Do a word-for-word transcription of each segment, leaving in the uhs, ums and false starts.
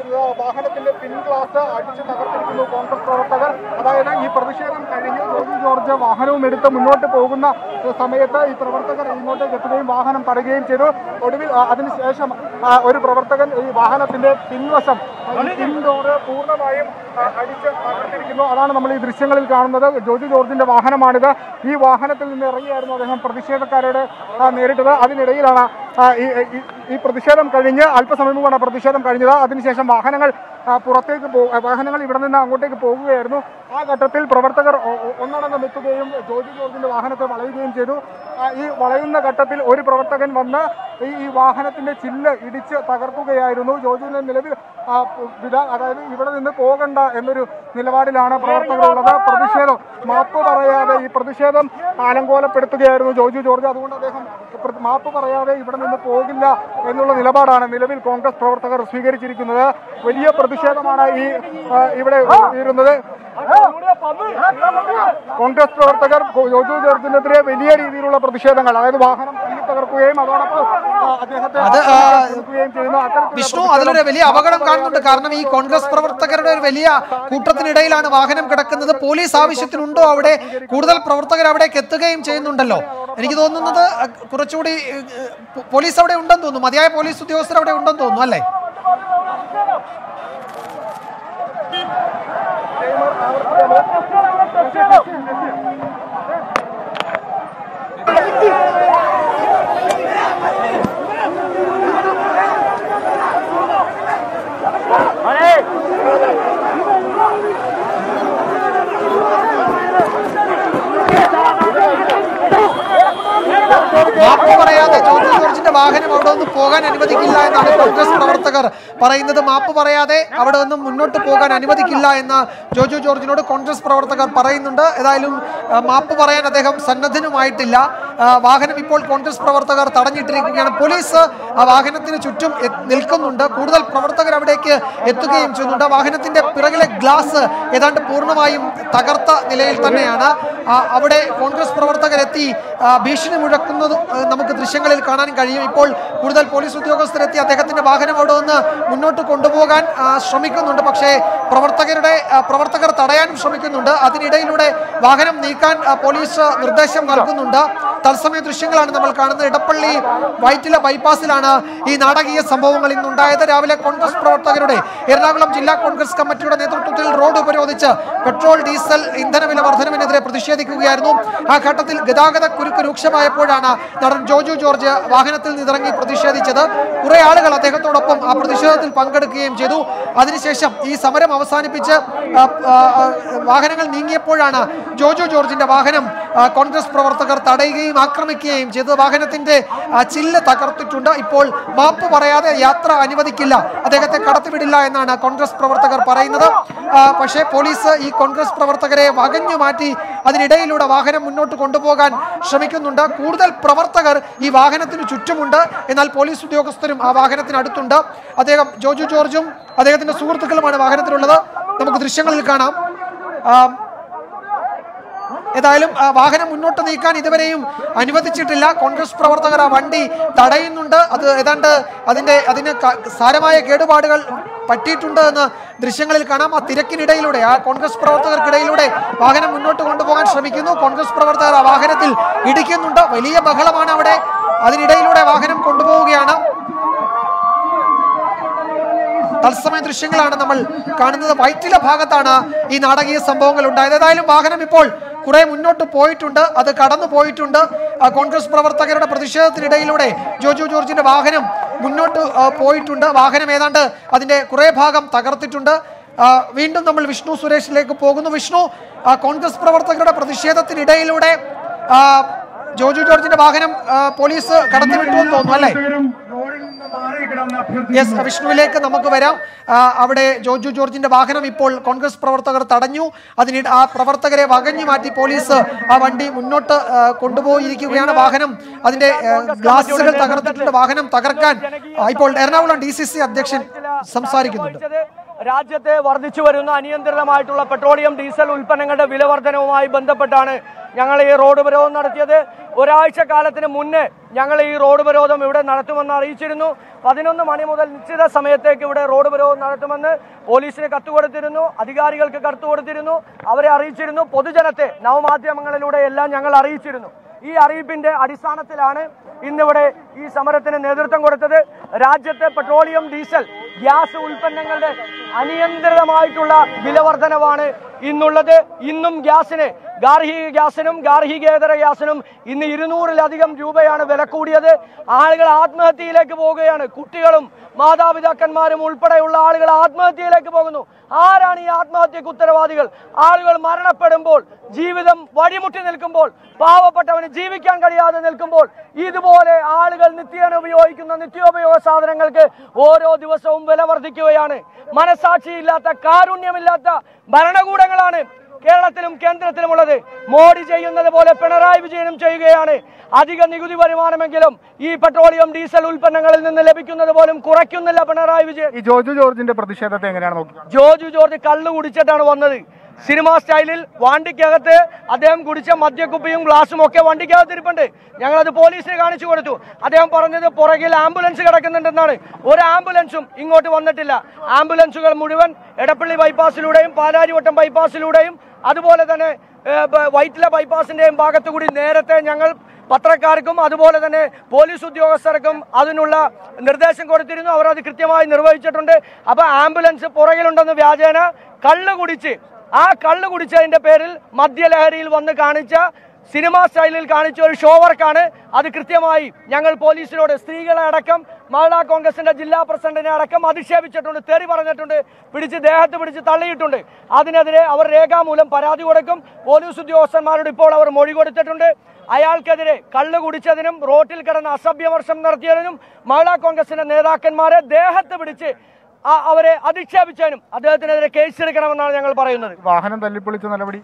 വാഹനത്തിന്റെ പിൻ ഗ്ലാസ് അടിച്ചു തകർത്തിരിക്കുന്നു കോൺഗ്രസ് പ്രവർത്തകർ. അതായത് ഈ പ്രതിഷേധം കഴിഞ്ഞ് ജോജു ജോർജ് വാഹനവും എടുത്ത് മുന്നോട്ട് പോകുന്ന സമയത്ത് ഈ പ്രവർത്തകർ ഇങ്ങോട്ടേക്ക് എത്തുകയും വാഹനം തടയുകയും ചെയ്തു. ഒടുവിൽ അതിനുശേഷം ഒരു പ്രവർത്തകൻ ഈ വാഹനത്തിന്റെ പിൻവശം പിൻ ഡോറ് പൂർണ്ണമായും അടിച്ച് തകർത്തിരിക്കുന്നു. അതാണ് നമ്മൾ ഈ ദൃശ്യങ്ങളിൽ കാണുന്നത്. ജോജു ജോർജിന്റെ വാഹനമാണിത്. ഈ വാഹനത്തിൽ നിന്ന് ഇറങ്ങിയായിരുന്നു അദ്ദേഹം പ്രതിഷേധക്കാരോട് നേരിട്ടത്. അതിനിടയിലാണ് ഈ പ്രതിഷേധം കഴിഞ്ഞ് അല്പസമയം മുമ്പാണ് പ്രതിഷേധം കഴിഞ്ഞത്. അതിനുശേഷം വാഹനങ്ങൾ പുറത്തേക്ക് പോ വാഹനങ്ങൾ ഇവിടെ നിന്ന് അങ്ങോട്ടേക്ക് പോകുകയായിരുന്നു. ആ ഘട്ടത്തിൽ പ്രവർത്തകർ ഒന്നടങ്കം എത്തുകയും ജോജു ജോർജിന്റെ വാഹനത്തെ വളയുകയും ചെയ്തു. ഈ വളയുന്ന ഘട്ടത്തിൽ ഒരു പ്രവർത്തകൻ വന്ന് ഈ വാഹനത്തിന്റെ ചില്ല് ഇടിച്ച് തകർക്കുകയായിരുന്നു. ജോജുവിന്റെ നിലവിൽ അതായത് ഇവിടെ നിന്ന് പോകണ്ട എന്നൊരു നിലപാടിലാണ് പ്രവർത്തകരുള്ളത്. പ്രതിഷേധം മാപ്പ് പറയാതെ ഈ പ്രതിഷേധം അലങ്കോലപ്പെടുത്തുകയായിരുന്നു ജോജു ജോർജ്. അതുകൊണ്ട് അദ്ദേഹം മാപ്പ് പറയാതെ ഇവിടെ നിന്ന് പോകില്ല എന്നുള്ള നിലപാടാണ് നിലവിൽ കോൺഗ്രസ് പ്രവർത്തകർ സ്വീകരിച്ചിരിക്കുന്നത്. വലിയ പ്രതിഷേധമാണ് ഈ ഇവിടെ ഇരുന്നത്. കോൺഗ്രസ് പ്രവർത്തകർ ജോജു ജോർജിനെതിരെ വലിയ രീതിയിലുള്ള പ്രതിഷേധങ്ങൾ, അതായത് വാഹനം തല്ലി തകർക്കുകയും അതോടൊപ്പം അദ്ദേഹത്തെ ചെയ്യുന്നു. വിഷ്ണു, അതിലൊരു വലിയ അപകടം കാണുന്നുണ്ട്. കാരണം ഈ കോൺഗ്രസ് പ്രവർത്തകരുടെ ഒരു വലിയ കൂട്ടത്തിനിടയിലാണ് വാഹനം കിടക്കുന്നത്. പോലീസ് ആവശ്യത്തിനുണ്ടോ അവിടെ? കൂടുതൽ പ്രവർത്തകർ അവിടേക്ക് എത്തുകയും ചെയ്യുന്നുണ്ടല്ലോ. എനിക്ക് തോന്നുന്നത് കുറച്ചുകൂടി പോലീസ് അവിടെ ഉണ്ടെന്ന് തോന്നുന്നു. മതിയായ പോലീസ് ഉദ്യോഗസ്ഥർ അവിടെ ഉണ്ടെന്ന് തോന്നുന്നു അല്ലേ? മാപ്പ് പറയാതെ ജോജു ജോർജിന്റെ വാഹനം അവിടെ നിന്ന് പോകാൻ അനുവദിക്കില്ല എന്നാണ് കോൺഗ്രസ് പ്രവർത്തകർ പറയുന്നത്. മാപ്പ് പറയാതെ അവിടെ നിന്ന് മുന്നോട്ട് പോകാൻ അനുവദിക്കില്ല എന്ന് ജോജു ജോർജിനോട് കോൺഗ്രസ് പ്രവർത്തകർ പറയുന്നുണ്ട്. ഏതായാലും മാപ്പ് പറയാൻ അദ്ദേഹം സന്നദ്ധനുമായിട്ടില്ല. വാഹനം ഇപ്പോൾ കോൺഗ്രസ് പ്രവർത്തകർ തടഞ്ഞിട്ടിരിക്കുകയാണ്. പോലീസ് ആ വാഹനത്തിന് ചുറ്റും നിൽക്കുന്നുണ്ട്. കൂടുതൽ പ്രവർത്തകർ അവിടേക്ക് എത്തുകയും ചെയ്യുന്നുണ്ട്. വാഹനത്തിന്റെ പിറകിലെ ഗ്ലാസ് ഏതാണ്ട് പൂർണ്ണമായും തകർത്ത നിലയിൽ തന്നെയാണ്. അവിടെ കോൺഗ്രസ് പ്രവർത്തകരെത്തി ഭീഷണി മുഴക്കുന്നത് നമുക്ക് ദൃശ്യങ്ങളിൽ കാണാൻ കഴിയും. ഇപ്പോൾ കൂടുതൽ പോലീസ് ഉദ്യോഗസ്ഥരെത്തി അദ്ദേഹത്തിന്റെ വാഹനം അവിടെ നിന്ന് മുന്നോട്ട് കൊണ്ടുപോകാൻ ശ്രമിക്കുന്നുണ്ട്. പക്ഷേ പ്രവർത്തകരുടെ പ്രവർത്തകർ തടയാനും ശ്രമിക്കുന്നുണ്ട്. അതിനിടയിലൂടെ വാഹനം നീക്കാൻ പോലീസ് നിർദ്ദേശം നൽകുന്നുണ്ട്. തത്സമയ ദൃശ്യങ്ങളാണ് നമ്മൾ കാണുന്നത്. ഇടപ്പള്ളി വൈറ്റില ബൈപ്പാസിലാണ് ഈ നാടകീയ സംഭവങ്ങൾ ഇന്നുണ്ടായത്. രാവിലെ കോൺഗ്രസ് പ്രവർത്തകരുടെ എറണാകുളം ജില്ലാ കോൺഗ്രസ് കമ്മിറ്റിയുടെ നേതൃത്വത്തിൽ റോഡ് ഉപരോധിച്ച് പെട്രോൾ ഡീസൽ ഇന്ധനവില വർധനവിനെതിരെ പ്രതിഷേധിക്കുകയായിരുന്നു. ആ ഘട്ടത്തിൽ ഗതാഗത കുരുക്ക് രൂക്ഷമായപ്പോഴാണ് നടൻ ജോജു ജോർജ് വാഹനത്തിൽ നിന്നിറങ്ങി പ്രതിഷേധിച്ചത്. കുറെ ആളുകൾ അദ്ദേഹത്തോടൊപ്പം ആ പ്രതിഷേധത്തിൽ പങ്കെടുക്കുകയും ചെയ്തു. അതിനുശേഷം ഈ സമരം അവസാനിപ്പിച്ച് വാഹനങ്ങൾ നീങ്ങിയപ്പോഴാണ് ജോജു ജോർജിന്റെ വാഹനം കോൺഗ്രസ് പ്രവർത്തകർ തടയുകയും ആക്രമിക്കുകയും ചെയ്തത്. വാഹനത്തിന്റെ ചില്ല് തകർത്തിട്ടുണ്ട്. ഇപ്പോൾ മാപ്പ് പറയാതെ യാത്ര അനുവദിക്കില്ല, അദ്ദേഹത്തെ കടത്തിവിടില്ല എന്നാണ് കോൺഗ്രസ് പ്രവർത്തകർ പറയുന്നത്. പക്ഷേ പോലീസ് ഈ കോൺഗ്രസ് പ്രവർത്തകരെ വകഞ്ഞു മാറ്റി അതിനിടയിലൂടെ വാഹനം മുന്നോട്ട് കൊണ്ടുപോകാൻ ശ്രമിക്കുന്നുണ്ട്. കൂടുതൽ പ്രവർത്തകർ ഈ വാഹനത്തിന് ചുറ്റുമുണ്ട്. എന്നാൽ പോലീസ് ഉദ്യോഗസ്ഥരും ആ വാഹനത്തിനടുത്തുണ്ട്. അദ്ദേഹം ജോജു ജോർജും അദ്ദേഹത്തിന്റെ സുഹൃത്തുക്കളുമാണ് വാഹനത്തിലുള്ളത്. നമുക്ക് ദൃശ്യങ്ങളിൽ കാണാം. ഏതായാലും വാഹനം മുന്നോട്ട് നീക്കാൻ ഇതുവരെയും അനുവദിച്ചിട്ടില്ല. കോൺഗ്രസ് പ്രവർത്തകർ ആ വണ്ടി തടയുന്നുണ്ട്. അത് ഏതാണ്ട് അതിന്റെ അതിന് സാരമായ കേടുപാടുകൾ പറ്റിയിട്ടുണ്ട് എന്ന് ദൃശ്യങ്ങളിൽ കാണാം. ആ തിരക്കിനിടയിലൂടെ ആ കോൺഗ്രസ് പ്രവർത്തകർക്കിടയിലൂടെ വാഹനം മുന്നോട്ട് കൊണ്ടുപോകാൻ ശ്രമിക്കുന്നു. കോൺഗ്രസ് പ്രവർത്തകർ ആ വാഹനത്തിൽ ഇടിക്കുന്നുണ്ട്. വലിയ ബഹളമാണ് അവിടെ. അതിനിടയിലൂടെ വാഹനം കൊണ്ടുപോവുകയാണ്. തത്സമയ ദൃശ്യങ്ങളാണ് നമ്മൾ കാണുന്നത്. വൈറ്റില ഭാഗത്താണ് ഈ നാടകീയ സംഭവങ്ങൾ ഉണ്ടായത്. ഏതായാലും വാഹനം ഇപ്പോൾ കുറെ മുന്നോട്ട് പോയിട്ടുണ്ട്. അത് കടന്നു പോയിട്ടുണ്ട്. കോൺഗ്രസ് പ്രവർത്തകരുടെ പ്രതിഷേധത്തിനിടയിലൂടെ ജോജു ജോർജിന്റെ വാഹനം മുന്നോട്ട് പോയിട്ടുണ്ട്. വാഹനം ഏതാണ്ട് അതിന്റെ കുറെ ഭാഗം തകർത്തിട്ടുണ്ട്. വീണ്ടും നമ്മൾ വിഷ്ണു സുരേഷിലേക്ക് പോകുന്നു. വിഷ്ണു, കോൺഗ്രസ് പ്രവർത്തകരുടെ പ്രതിഷേധത്തിനിടയിലൂടെ ജോജു ജോർജിന്റെ വാഹനം പോലീസ് കടത്തിവിട്ടു എന്ന് തോന്നുന്നു അല്ലേ? യെസ്, വിഷ്ണുവിലേക്ക് നമുക്ക് വരാം. അവിടെ ജോജു ജോർജിന്റെ വാഹനം ഇപ്പോൾ കോൺഗ്രസ് പ്രവർത്തകർ തടഞ്ഞു. അതിന് ആ പ്രവർത്തകരെ വകഞ്ഞു മാറ്റി പോലീസ് ആ വണ്ടി മുന്നോട്ട് കൊണ്ടുപോയിരിക്കുകയാണ്. വാഹനം അതിന്റെ ഗ്ലാസുകൾ തകർത്തിട്ടുണ്ട്. വാഹനം തകർക്കാൻ ഇപ്പോൾ എറണാകുളം ഡി സി സി അധ്യക്ഷൻ സംസാരിക്കുന്നുണ്ട്. രാജ്യത്തെ വർദ്ധിച്ചു വരുന്ന അനിയന്ത്രിതമായിട്ടുള്ള പെട്രോളിയം ഡീസൽ ഉൽപ്പന്നങ്ങളുടെ വിലവർധനവുമായി ബന്ധപ്പെട്ടാണ് ഞങ്ങൾ ഈ റോഡ് ഉപരോധം നടത്തിയത്. ഒരാഴ്ച കാലത്തിന് മുന്നേ ഞങ്ങൾ ഈ റോഡ് ഉപരോധം ഇവിടെ നടത്തുമെന്ന് അറിയിച്ചിരുന്നു. പതിനൊന്ന് മണി മുതൽ നിശ്ചിത സമയത്തേക്ക് ഇവിടെ റോഡ് ഉപരോധം നടത്തുമെന്ന് പോലീസിന് കത്ത് കൊടുത്തിരുന്നു, അധികാരികൾക്ക് കത്ത് കൊടുത്തിരുന്നു, അവരെ അറിയിച്ചിരുന്നു, പൊതുജനത്തെ നവമാധ്യമങ്ങളിലൂടെ എല്ലാം ഞങ്ങൾ അറിയിച്ചിരുന്നു. ഈ അറിയിപ്പിന്റെ അടിസ്ഥാനത്തിലാണ് ഇന്നിവിടെ ഈ സമരത്തിന് നേതൃത്വം കൊടുത്തത്. രാജ്യത്തെ പെട്രോളിയം ഡീസൽ ഗ്യാസ് ഉൽപ്പന്നങ്ങളുടെ അനിയന്ത്രിതമായിട്ടുള്ള വിലവർധനവാണ് ഇന്നുള്ളത്. ഇന്നും ഗ്യാസിന് ഗാർഹിക ഗ്യാസിനും ഗാർഹികേതര ഗ്യാസിനും ഇന്ന് ഇരുന്നൂറിലധികം രൂപയാണ് വില കൂടിയത്. ആളുകൾ ആത്മഹത്യയിലേക്ക് പോവുകയാണ്. കുട്ടികളും മാതാപിതാക്കന്മാരും ഉൾപ്പെടെയുള്ള ആളുകൾ ആത്മഹത്യയിലേക്ക് പോകുന്നു. ആരാണ് ഈ ആത്മഹത്യക്ക് ഉത്തരവാദികൾ? ആളുകൾ മരണപ്പെടുമ്പോൾ, ജീവിതം വഴിമുട്ടി നിൽക്കുമ്പോൾ, പാവപ്പെട്ടവന് ജീവിക്കാൻ കഴിയാതെ നിൽക്കുമ്പോൾ ഇതുപോലെ ആളുകൾ നിത്യേന ഉപയോഗിക്കുന്ന നിത്യോപയോഗ സാധനങ്ങൾക്ക് ഓരോ ദിവസവും വില വർദ്ധിക്കുകയാണ്. മനസാക്ഷിയില്ലാത്ത, കാരുണ്യമില്ലാത്ത ഭരണകൂടങ്ങളാണ് കേരളത്തിലും കേന്ദ്രത്തിലുമുള്ളത്. മോഡി ചെയ്യുന്നത് പോലെ പിണറായി വിജയനും ചെയ്യുകയാണ്. അധിക നികുതി വരുമാനമെങ്കിലും ഈ പെട്രോളിയം ഡീസൽ ഉൽപ്പന്നങ്ങളിൽ നിന്ന് ലഭിക്കുന്നത് പോലും കുറയ്ക്കുന്നില്ല പിണറായി വിജയൻ. ഈ ജോജു ജോർജിന്റെ പ്രതിഷേധത്തെ എങ്ങനെയാണ് നോക്കുന്നത്? ജോജു ജോർജ് കള്ളു കുടിച്ചിട്ടാണ് വന്നത്. സിനിമാ സ്റ്റൈലിൽ വണ്ടിക്കകത്ത് അദ്ദേഹം കുടിച്ച മദ്യക്കുപ്പിയും ഗ്ലാസും ഒക്കെ വണ്ടിക്കകത്ത് ഇരിപ്പുണ്ട്. ഞങ്ങളത് പോലീസിന് കാണിച്ചു കൊടുത്തു. അദ്ദേഹം പറഞ്ഞത് പുറകിൽ ആംബുലൻസ് കിടക്കുന്നുണ്ടെന്നാണ്. ഒരു ആംബുലൻസും ഇങ്ങോട്ട് വന്നിട്ടില്ല. ആംബുലൻസുകൾ മുഴുവൻ എടപ്പള്ളി ബൈപ്പാസിലൂടെയും പാലാരിവട്ടം ബൈപ്പാസിലൂടെയും അതുപോലെ തന്നെ വൈറ്റില ബൈപ്പാസിന്റെയും ഭാഗത്തുകൂടി നേരത്തെ ഞങ്ങൾ പത്രക്കാർക്കും അതുപോലെ തന്നെ പോലീസ് ഉദ്യോഗസ്ഥർക്കും അതിനുള്ള നിർദ്ദേശം കൊടുത്തിരുന്നു. അവർ അത് കൃത്യമായി നിർവഹിച്ചിട്ടുണ്ട്. അപ്പൊ ആംബുലൻസ് പുറകിലുണ്ടെന്ന് വ്യാജേന കള്ള് കുടിച്ച് ആ കള്ള് കുടിച്ചതിന്റെ പേരിൽ മദ്യലഹരിയിൽ വന്ന് കാണിച്ച സിനിമാ സ്റ്റൈലിൽ കാണിച്ച ഒരു ഷോ വർക്കാണ്. അത് കൃത്യമായി ഞങ്ങൾ പോലീസിനോട് സ്ത്രീകളെ അടക്കം മഹിളാ കോൺഗ്രസിന്റെ ജില്ലാ പ്രസിഡന്റിനെ അടക്കം അധിക്ഷേപിച്ചിട്ടുണ്ട്, തെറി പറഞ്ഞിട്ടുണ്ട്, പിടിച്ച് ദേഹത്ത് പിടിച്ച് തള്ളിയിട്ടുണ്ട്. അതിനെതിരെ അവർ രേഖാമൂലം പരാതി കൊടുക്കും. പോലീസ് ഉദ്യോഗസ്ഥന്മാരോട് ഇപ്പോൾ അവർ മൊഴി കൊടുത്തിട്ടുണ്ട്. അയാൾക്കെതിരെ കള്ള് കുടിച്ചതിനും റോട്ടിൽ കിടന്ന് അസഭ്യവർഷം നടത്തിയതിനും മഹിളാ കോൺഗ്രസിന്റെ നേതാക്കന്മാരെ ദേഹത്ത് പിടിച്ച് അവരെ അധിക്ഷേപിച്ചതിനും അദ്ദേഹത്തിനെതിരെ കേസെടുക്കണമെന്നാണ് ഞങ്ങൾ പറയുന്നത്. വാഹനം തല്ലിപ്പൊളിച്ച നടപടി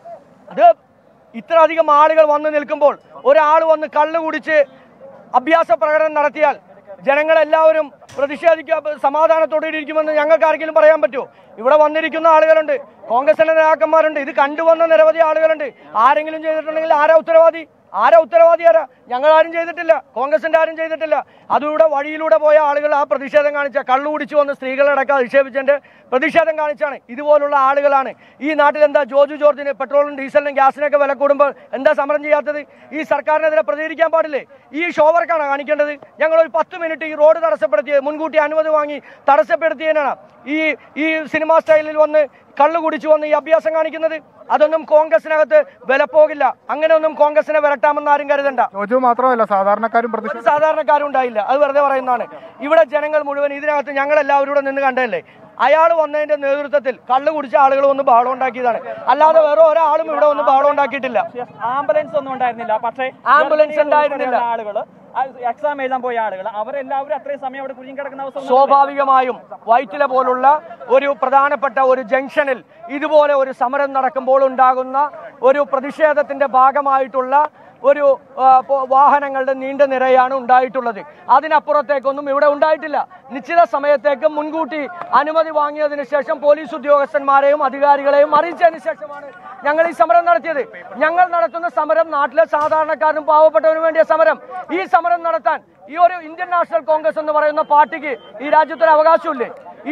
അത് ഇത്ര അധികം ആളുകൾ വന്നു നിൽക്കുമ്പോൾ ഒരാൾ വന്ന് കള്ളു കുടിച്ച് അഭ്യാസ പ്രകടനം നടത്തിയാൽ ജനങ്ങളെല്ലാവരും പ്രതിഷേധിക്കുക സമാധാനത്തോടെ ഇരിക്കുമെന്ന് ഞങ്ങൾക്ക് ആർക്കെങ്കിലും പറയാൻ പറ്റുമോ? ഇവിടെ വന്നിരിക്കുന്ന ആളുകളുണ്ട്, കോൺഗ്രസിന്റെ നേതാക്കന്മാരുണ്ട്, ഇത് കണ്ടുവന്ന നിരവധി ആളുകളുണ്ട്. ആരെങ്കിലും ചെയ്തിട്ടുണ്ടെങ്കിൽ ആരാ ഉത്തരവാദി? ആരാ ഉത്തരവാദി ആരാ? ഞങ്ങൾ ആരും ചെയ്തിട്ടില്ല, കോൺഗ്രസിന്റെ ആരും ചെയ്തിട്ടില്ല. അതിലൂടെ വഴിയിലൂടെ പോയ ആളുകൾ ആ പ്രതിഷേധം കാണിച്ച കള്ളു കുടിച്ചു വന്ന് സ്ത്രീകളടക്കം അധിക്ഷേപിച്ചതിന്റെ പ്രതിഷേധം കാണിച്ചാണ്. ഇതുപോലുള്ള ആളുകളാണ് ഈ നാട്ടിൽ. എന്താ ജോജു ജോർജിന് പെട്രോളിനും ഡീസലിനും ഗ്യാസിനൊക്കെ വില കൂടുമ്പോൾ എന്താ സമരം ചെയ്യാത്തത്? ഈ സർക്കാരിനെതിരെ പ്രതികരിക്കാൻ പാടില്ലേ? ഈ ഷോ വർക്കാണ് കാണിക്കേണ്ടത്. ഞങ്ങൾ ഒരു പത്ത് മിനിറ്റ് ഈ റോഡ് തടസ്സപ്പെടുത്തിയത്, മുൻകൂട്ടി അനുമതി വാങ്ങി തടസ്സപ്പെടുത്തിയതിനാണ് ഈ ഈ സിനിമാ സ്റ്റൈലിൽ വന്ന് കള്ളു കുടിച്ചു വന്ന് ഈ അഭ്യാസം കാണിക്കുന്നത്. അതൊന്നും കോൺഗ്രസിനകത്ത് വില പോകില്ല. അങ്ങനെയൊന്നും കോൺഗ്രസിനെ വിലട്ടാമെന്ന് ആരും കരുതണ്ട. ജോജു മാത്രമല്ല, സാധാരണക്കാരും സാധാരണക്കാരും ഉണ്ടായില്ല. അത് വെറുതെ പറയുന്നതാണ്. ഇവിടെ ജനങ്ങൾ മുഴുവൻ ഇതിനകത്ത് ഞങ്ങൾ എല്ലാവരും കൂടെ നിന്ന് കണ്ടതല്ലേ. അയാൾ വന്നതിന്റെ നേതൃത്വത്തിൽ കള്ളു കുടിച്ച ആളുകൾ വന്ന് ബഹളം ഉണ്ടാക്കിയതാണ്. അല്ലാതെ വേറെ ഒരാളും ഇവിടെ വന്ന് ബഹളം ഉണ്ടാക്കിയിട്ടില്ല. ആംബുലൻസ് ഒന്നും ഉണ്ടായിരുന്നില്ല. പക്ഷേ ആംബുലൻസ് ഉണ്ടായിരുന്നില്ല. ആളുകൾ എക്സാം എഴുതാൻ പോയ ആളുകൾ അവരെല്ലാവരും അത്രയും സമയം അവിടെ കുഴിഞ്ഞു കിടക്കുന്ന അവസ്ഥ. സ്വാഭാവികമായും വൈറ്റില പോലുള്ള ഒരു പ്രധാനപ്പെട്ട ഒരു ജംഗ്ഷനിൽ ഇതുപോലെ ഒരു സമരം നടക്കുമ്പോൾ ഉണ്ടാകുന്ന ഒരു പ്രതിഷേധത്തിന്റെ ഭാഗമായിട്ടുള്ള ഒരു വാഹനങ്ങളുടെ നീണ്ട നിരയാണ് ഉണ്ടായിട്ടുള്ളത്. അതിനപ്പുറത്തേക്കൊന്നും ഇവിടെ ഉണ്ടായിട്ടില്ല. നിശ്ചിത സമയത്തേക്ക് മുൻകൂട്ടി അനുമതി വാങ്ങിയതിനു ശേഷം പോലീസ് ഉദ്യോഗസ്ഥന്മാരെയും അധികാരികളെയും അറിയിച്ചതിന് ശേഷമാണ് ഞങ്ങൾ ഈ സമരം നടത്തിയത്. ഞങ്ങൾ നടത്തുന്ന സമരം നാട്ടിലെ സാധാരണക്കാരനും പാവപ്പെട്ടവനും വേണ്ടിയ സമരം. ഈ സമരം നടത്താൻ ഈ ഒരു ഇന്ത്യൻ നാഷണൽ കോൺഗ്രസ് എന്ന് പറയുന്ന പാർട്ടിക്ക് ഈ രാജ്യത്തൊരു അവകാശമില്ലേ?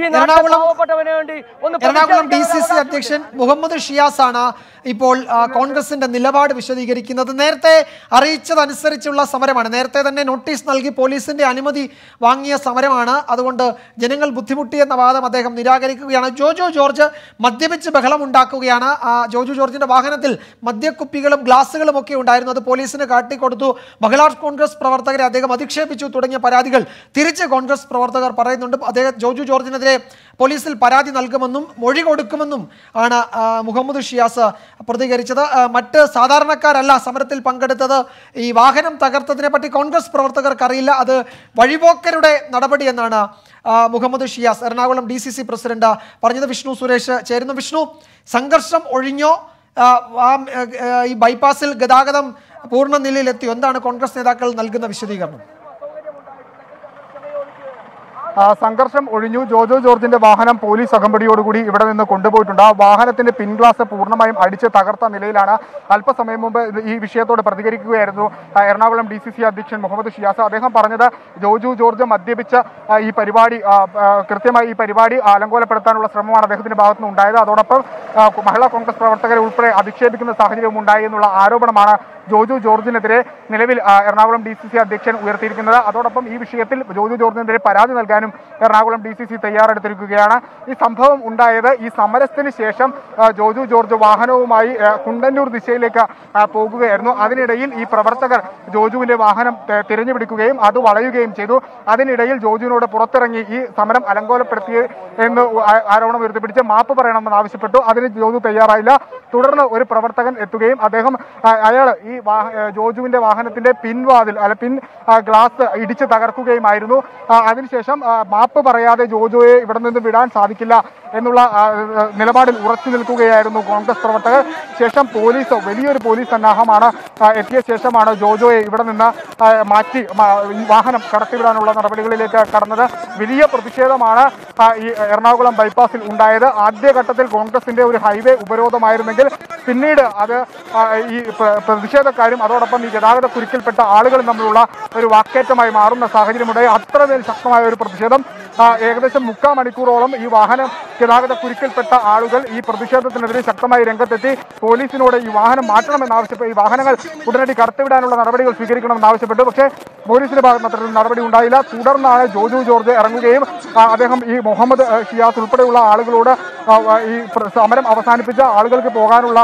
എറണാകുളം ഡി സി സി അധ്യക്ഷൻ മുഹമ്മദ് ഷിയാസ് ആണ് ഇപ്പോൾ കോൺഗ്രസിന്റെ നിലപാട് വിശദീകരിക്കുന്നത്. നേരത്തെ അറിയിച്ചതനുസരിച്ചുള്ള സമരമാണ്. നേരത്തെ തന്നെ നോട്ടീസ് നൽകി പോലീസിന്റെ അനുമതി വാങ്ങിയ സമരമാണ്. അതുകൊണ്ട് ജനങ്ങൾ ബുദ്ധിമുട്ടിയെന്ന വാദം അദ്ദേഹം നിരാകരിക്കുകയാണ്. ജോജു ജോർജ് മദ്യപിച്ച് ബഹളം ഉണ്ടാക്കുകയാണ്. ജോജു ജോർജിന്റെ വാഹനത്തിൽ മദ്യക്കുപ്പികളും ഗ്ലാസുകളും ഒക്കെ ഉണ്ടായിരുന്നു. അത് പോലീസിന് കാട്ടിക്കൊടുത്തു. മഹിളാ കോൺഗ്രസ് പ്രവർത്തകരെ അദ്ദേഹം അധിക്ഷേപിച്ചു തുടങ്ങിയ പരാതികൾ തിരിച്ച് കോൺഗ്രസ് പ്രവർത്തകർ പറയുന്നുണ്ട്. അദ്ദേഹം ജോജു ജോർജിനെതിരെ പോലീസിൽ പരാതി നൽകുമെന്നും മൊഴി കൊടുക്കുമെന്നും ആണ് മുഹമ്മദ് ഷിയാസ് പ്രതികരിച്ചത്. മറ്റ് സാധാരണക്കാരല്ല സമരത്തിൽ പങ്കെടുത്തത്. ഈ വാഹനം തകർത്തതിനെ പറ്റി കോൺഗ്രസ് പ്രവർത്തകർക്ക് അറിയില്ല. അത് വഴിപോക്കരുടെ നടപടി എന്നാണ് Muhammad Shiyas Ernakulam D C C president പറഞ്ഞത്. വിഷ്ണു സുരേഷ് ചേരുന്നു. വിഷ്ണു, സംഘർഷം ഒഴിഞ്ഞോ? ഈ ബൈപ്പാസിൽ ഗതാഗതം പൂർണ്ണ നിലയിലെത്തിയോ? എന്താണ് കോൺഗ്രസ് നേതാക്കൾ നൽകുന്ന വിശദീകരണം? സംഘർഷം ഒഴിഞ്ഞു. ജോജോ ജോർജിന്റെ വാഹനം പോലീസ് അകമ്പടിയോടുകൂടി ഇവിടെ നിന്ന് കൊണ്ടുപോയിട്ടുണ്ട്. ആ വാഹനത്തിന്റെ പിൻഗ്ലാസ് പൂർണ്ണമായും അടിച്ച് തകർത്ത നിലയിലാണ്. അല്പസമയം മുമ്പ് ഈ വിഷയത്തോട് പ്രതികരിക്കുകയായിരുന്നു എറണാകുളം ഡി സി സി അധ്യക്ഷൻ മുഹമ്മദ് ഷിയാസ്. അദ്ദേഹം പറഞ്ഞത് ജോജു ജോർജ് മദ്യപിച്ച ഈ പരിപാടി കൃത്യമായി ഈ പരിപാടി അലങ്കോലപ്പെടുത്താനുള്ള ശ്രമമാണ് അദ്ദേഹത്തിന്റെ ഭാഗത്തു നിന്ന് ഉണ്ടായത്. അതോടൊപ്പം മഹിളാ കോൺഗ്രസ് പ്രവർത്തകരെ ഉൾപ്പെടെ അധിക്ഷേപിക്കുന്ന സാഹചര്യവും ഉണ്ടായി എന്നുള്ള ആരോപണമാണ് ജോജു ജോർജിനെതിരെ നിലവിൽ എറണാകുളം ഡി സി സി അധ്യക്ഷൻ ഉയർത്തിയിരിക്കുന്നത്. അതോടൊപ്പം ഈ വിഷയത്തിൽ ജോജു ജോർജിനെതിരെ പരാതി നൽകാനും എറണാകുളം ഡി സി സി തയ്യാറെടുത്തിരിക്കുകയാണ്. ഈ സംഭവം ഉണ്ടായത് ഈ സമരത്തിന് ശേഷം ജോജു ജോർജ് വാഹനവുമായി കുണ്ടന്നൂർ ദിശയിലേക്ക് പോകുകയായിരുന്നു. അതിനിടയിൽ ഈ പ്രവർത്തകർ ജോജുവിന്റെ വാഹനം തിരഞ്ഞുപിടിക്കുകയും അത് വളയുകയും ചെയ്തു. അതിനിടയിൽ ജോജുവിനോട് പുറത്തിറങ്ങി ഈ സമരം അലങ്കോലപ്പെടുത്തി എന്ന് ആരോപണം ഉയർത്തിപ്പിടിച്ച് മാപ്പ് പറയണമെന്ന് ആവശ്യപ്പെട്ടു. അതിന് ജോജു തയ്യാറായില്ല. തുടർന്ന് ഒരു പ്രവർത്തകൻ എത്തുകയും അദ്ദേഹം അയാൾ ഈ ജോജുവിന്റെ വാഹനത്തിന്റെ പിൻവാതിൽ അല്ല പിൻ ഗ്ലാസ് ഇടിച്ച് തകർക്കുകയുമായിരുന്നു. അതിനുശേഷം മാപ്പ് പറയാതെ ജോജുവെ ഇവിടെ നിന്ന് വിടാൻ സാധിക്കില്ല എന്നുള്ള നിലപാടിൽ ഉറച്ചു നിൽക്കുകയായിരുന്നു കോൺഗ്രസ് പ്രവർത്തകർ. ശേഷം പോലീസ് വലിയൊരു പോലീസ് സന്നാഹമാണ് എത്തിയ ശേഷമാണ് ജോജോയെ ഇവിടെ നിന്ന് മാറ്റി വാഹനം കടത്തിവിടാനുള്ള നടപടികളിലേക്ക് കടന്നത്. വലിയ പ്രതിഷേധമാണ് ഈ എറണാകുളം ബൈപ്പാസിൽ ഉണ്ടായത്. ആദ്യഘട്ടത്തിൽ കോൺഗ്രസിന്റെ ഒരു ഹൈവേ ഉപരോധമായിരുന്നെങ്കിൽ പിന്നീട് അത് ഈ പ്രതിഷേധക്കാരും അതോടൊപ്പം ഈ ഗതാഗത കുരുക്കിൽപ്പെട്ട ആളുകളും തമ്മിലുള്ള ഒരു വാക്കേറ്റമായി മാറുന്ന സാഹചര്യമുണ്ടായി. അത്രമേൽ ശക്തമായ ഒരു പ്രതിഷേധം ഏകദേശം മുക്കാൽ മണിക്കൂറോളം ഈ വാഹനം ഗതാഗത കുരുക്കിൽപ്പെട്ട ആളുകൾ ഈ പ്രതിഷേധത്തിനെതിരെ ശക്തമായി രംഗത്തെത്തി. പോലീസിനോട് ഈ വാഹനം മാറ്റണമെന്നാവശ്യപ്പെട്ടു, ഈ വാഹനങ്ങൾ ഉടനടി കടത്തിവിടാനുള്ള നടപടികൾ സ്വീകരിക്കണമെന്നാവശ്യപ്പെട്ടു. പക്ഷേ പോലീസിന്റെ ഭാഗത്ത് അത്തരത്തിൽ നടപടി ഉണ്ടായില്ല. തുടർന്നാണ് ജോജു ജോർജ് ഇറങ്ങുകയും അദ്ദേഹം ഈ മുഹമ്മദ് ഷിയാസ് ഉൾപ്പെടെയുള്ള ആളുകളോട് ഈ സമരം അവസാനിപ്പിച്ച ആളുകൾക്ക് പോകാനുള്ള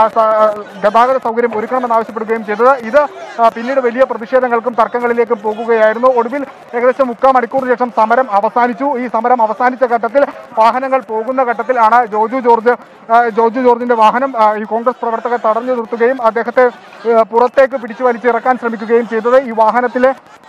ഗതാഗത സൗകര്യം ഒരുക്കണമെന്ന് ആവശ്യപ്പെടുകയും ചെയ്തത്. ഇത് പിന്നീട് വലിയ പ്രതിഷേധങ്ങൾക്കും തർക്കങ്ങളിലേക്കും പോകുകയായിരുന്നു. ഒടുവിൽ ഏകദേശം മുക്കാൽ മണിക്കൂറിന് ശേഷം സമരം അവസാനിച്ചു. ഈ സമരം അവസാനിച്ച ഘട്ടത്തിൽ വാഹനങ്ങൾ പോകുന്ന ഘട്ടത്തിലാണ് ജോജു ജോർജ് ജോജു ജോർജിന്റെ വാഹനം ഈ കോൺഗ്രസ് പ്രവർത്തകർ തടഞ്ഞു നിർത്തുകയും അദ്ദേഹത്തെ പുറത്തേക്ക് പിടിച്ചു വലിച്ചിറക്കാൻ ശ്രമിക്കുകയും ചെയ്തത്. ഈ വാഹനത്തിലെ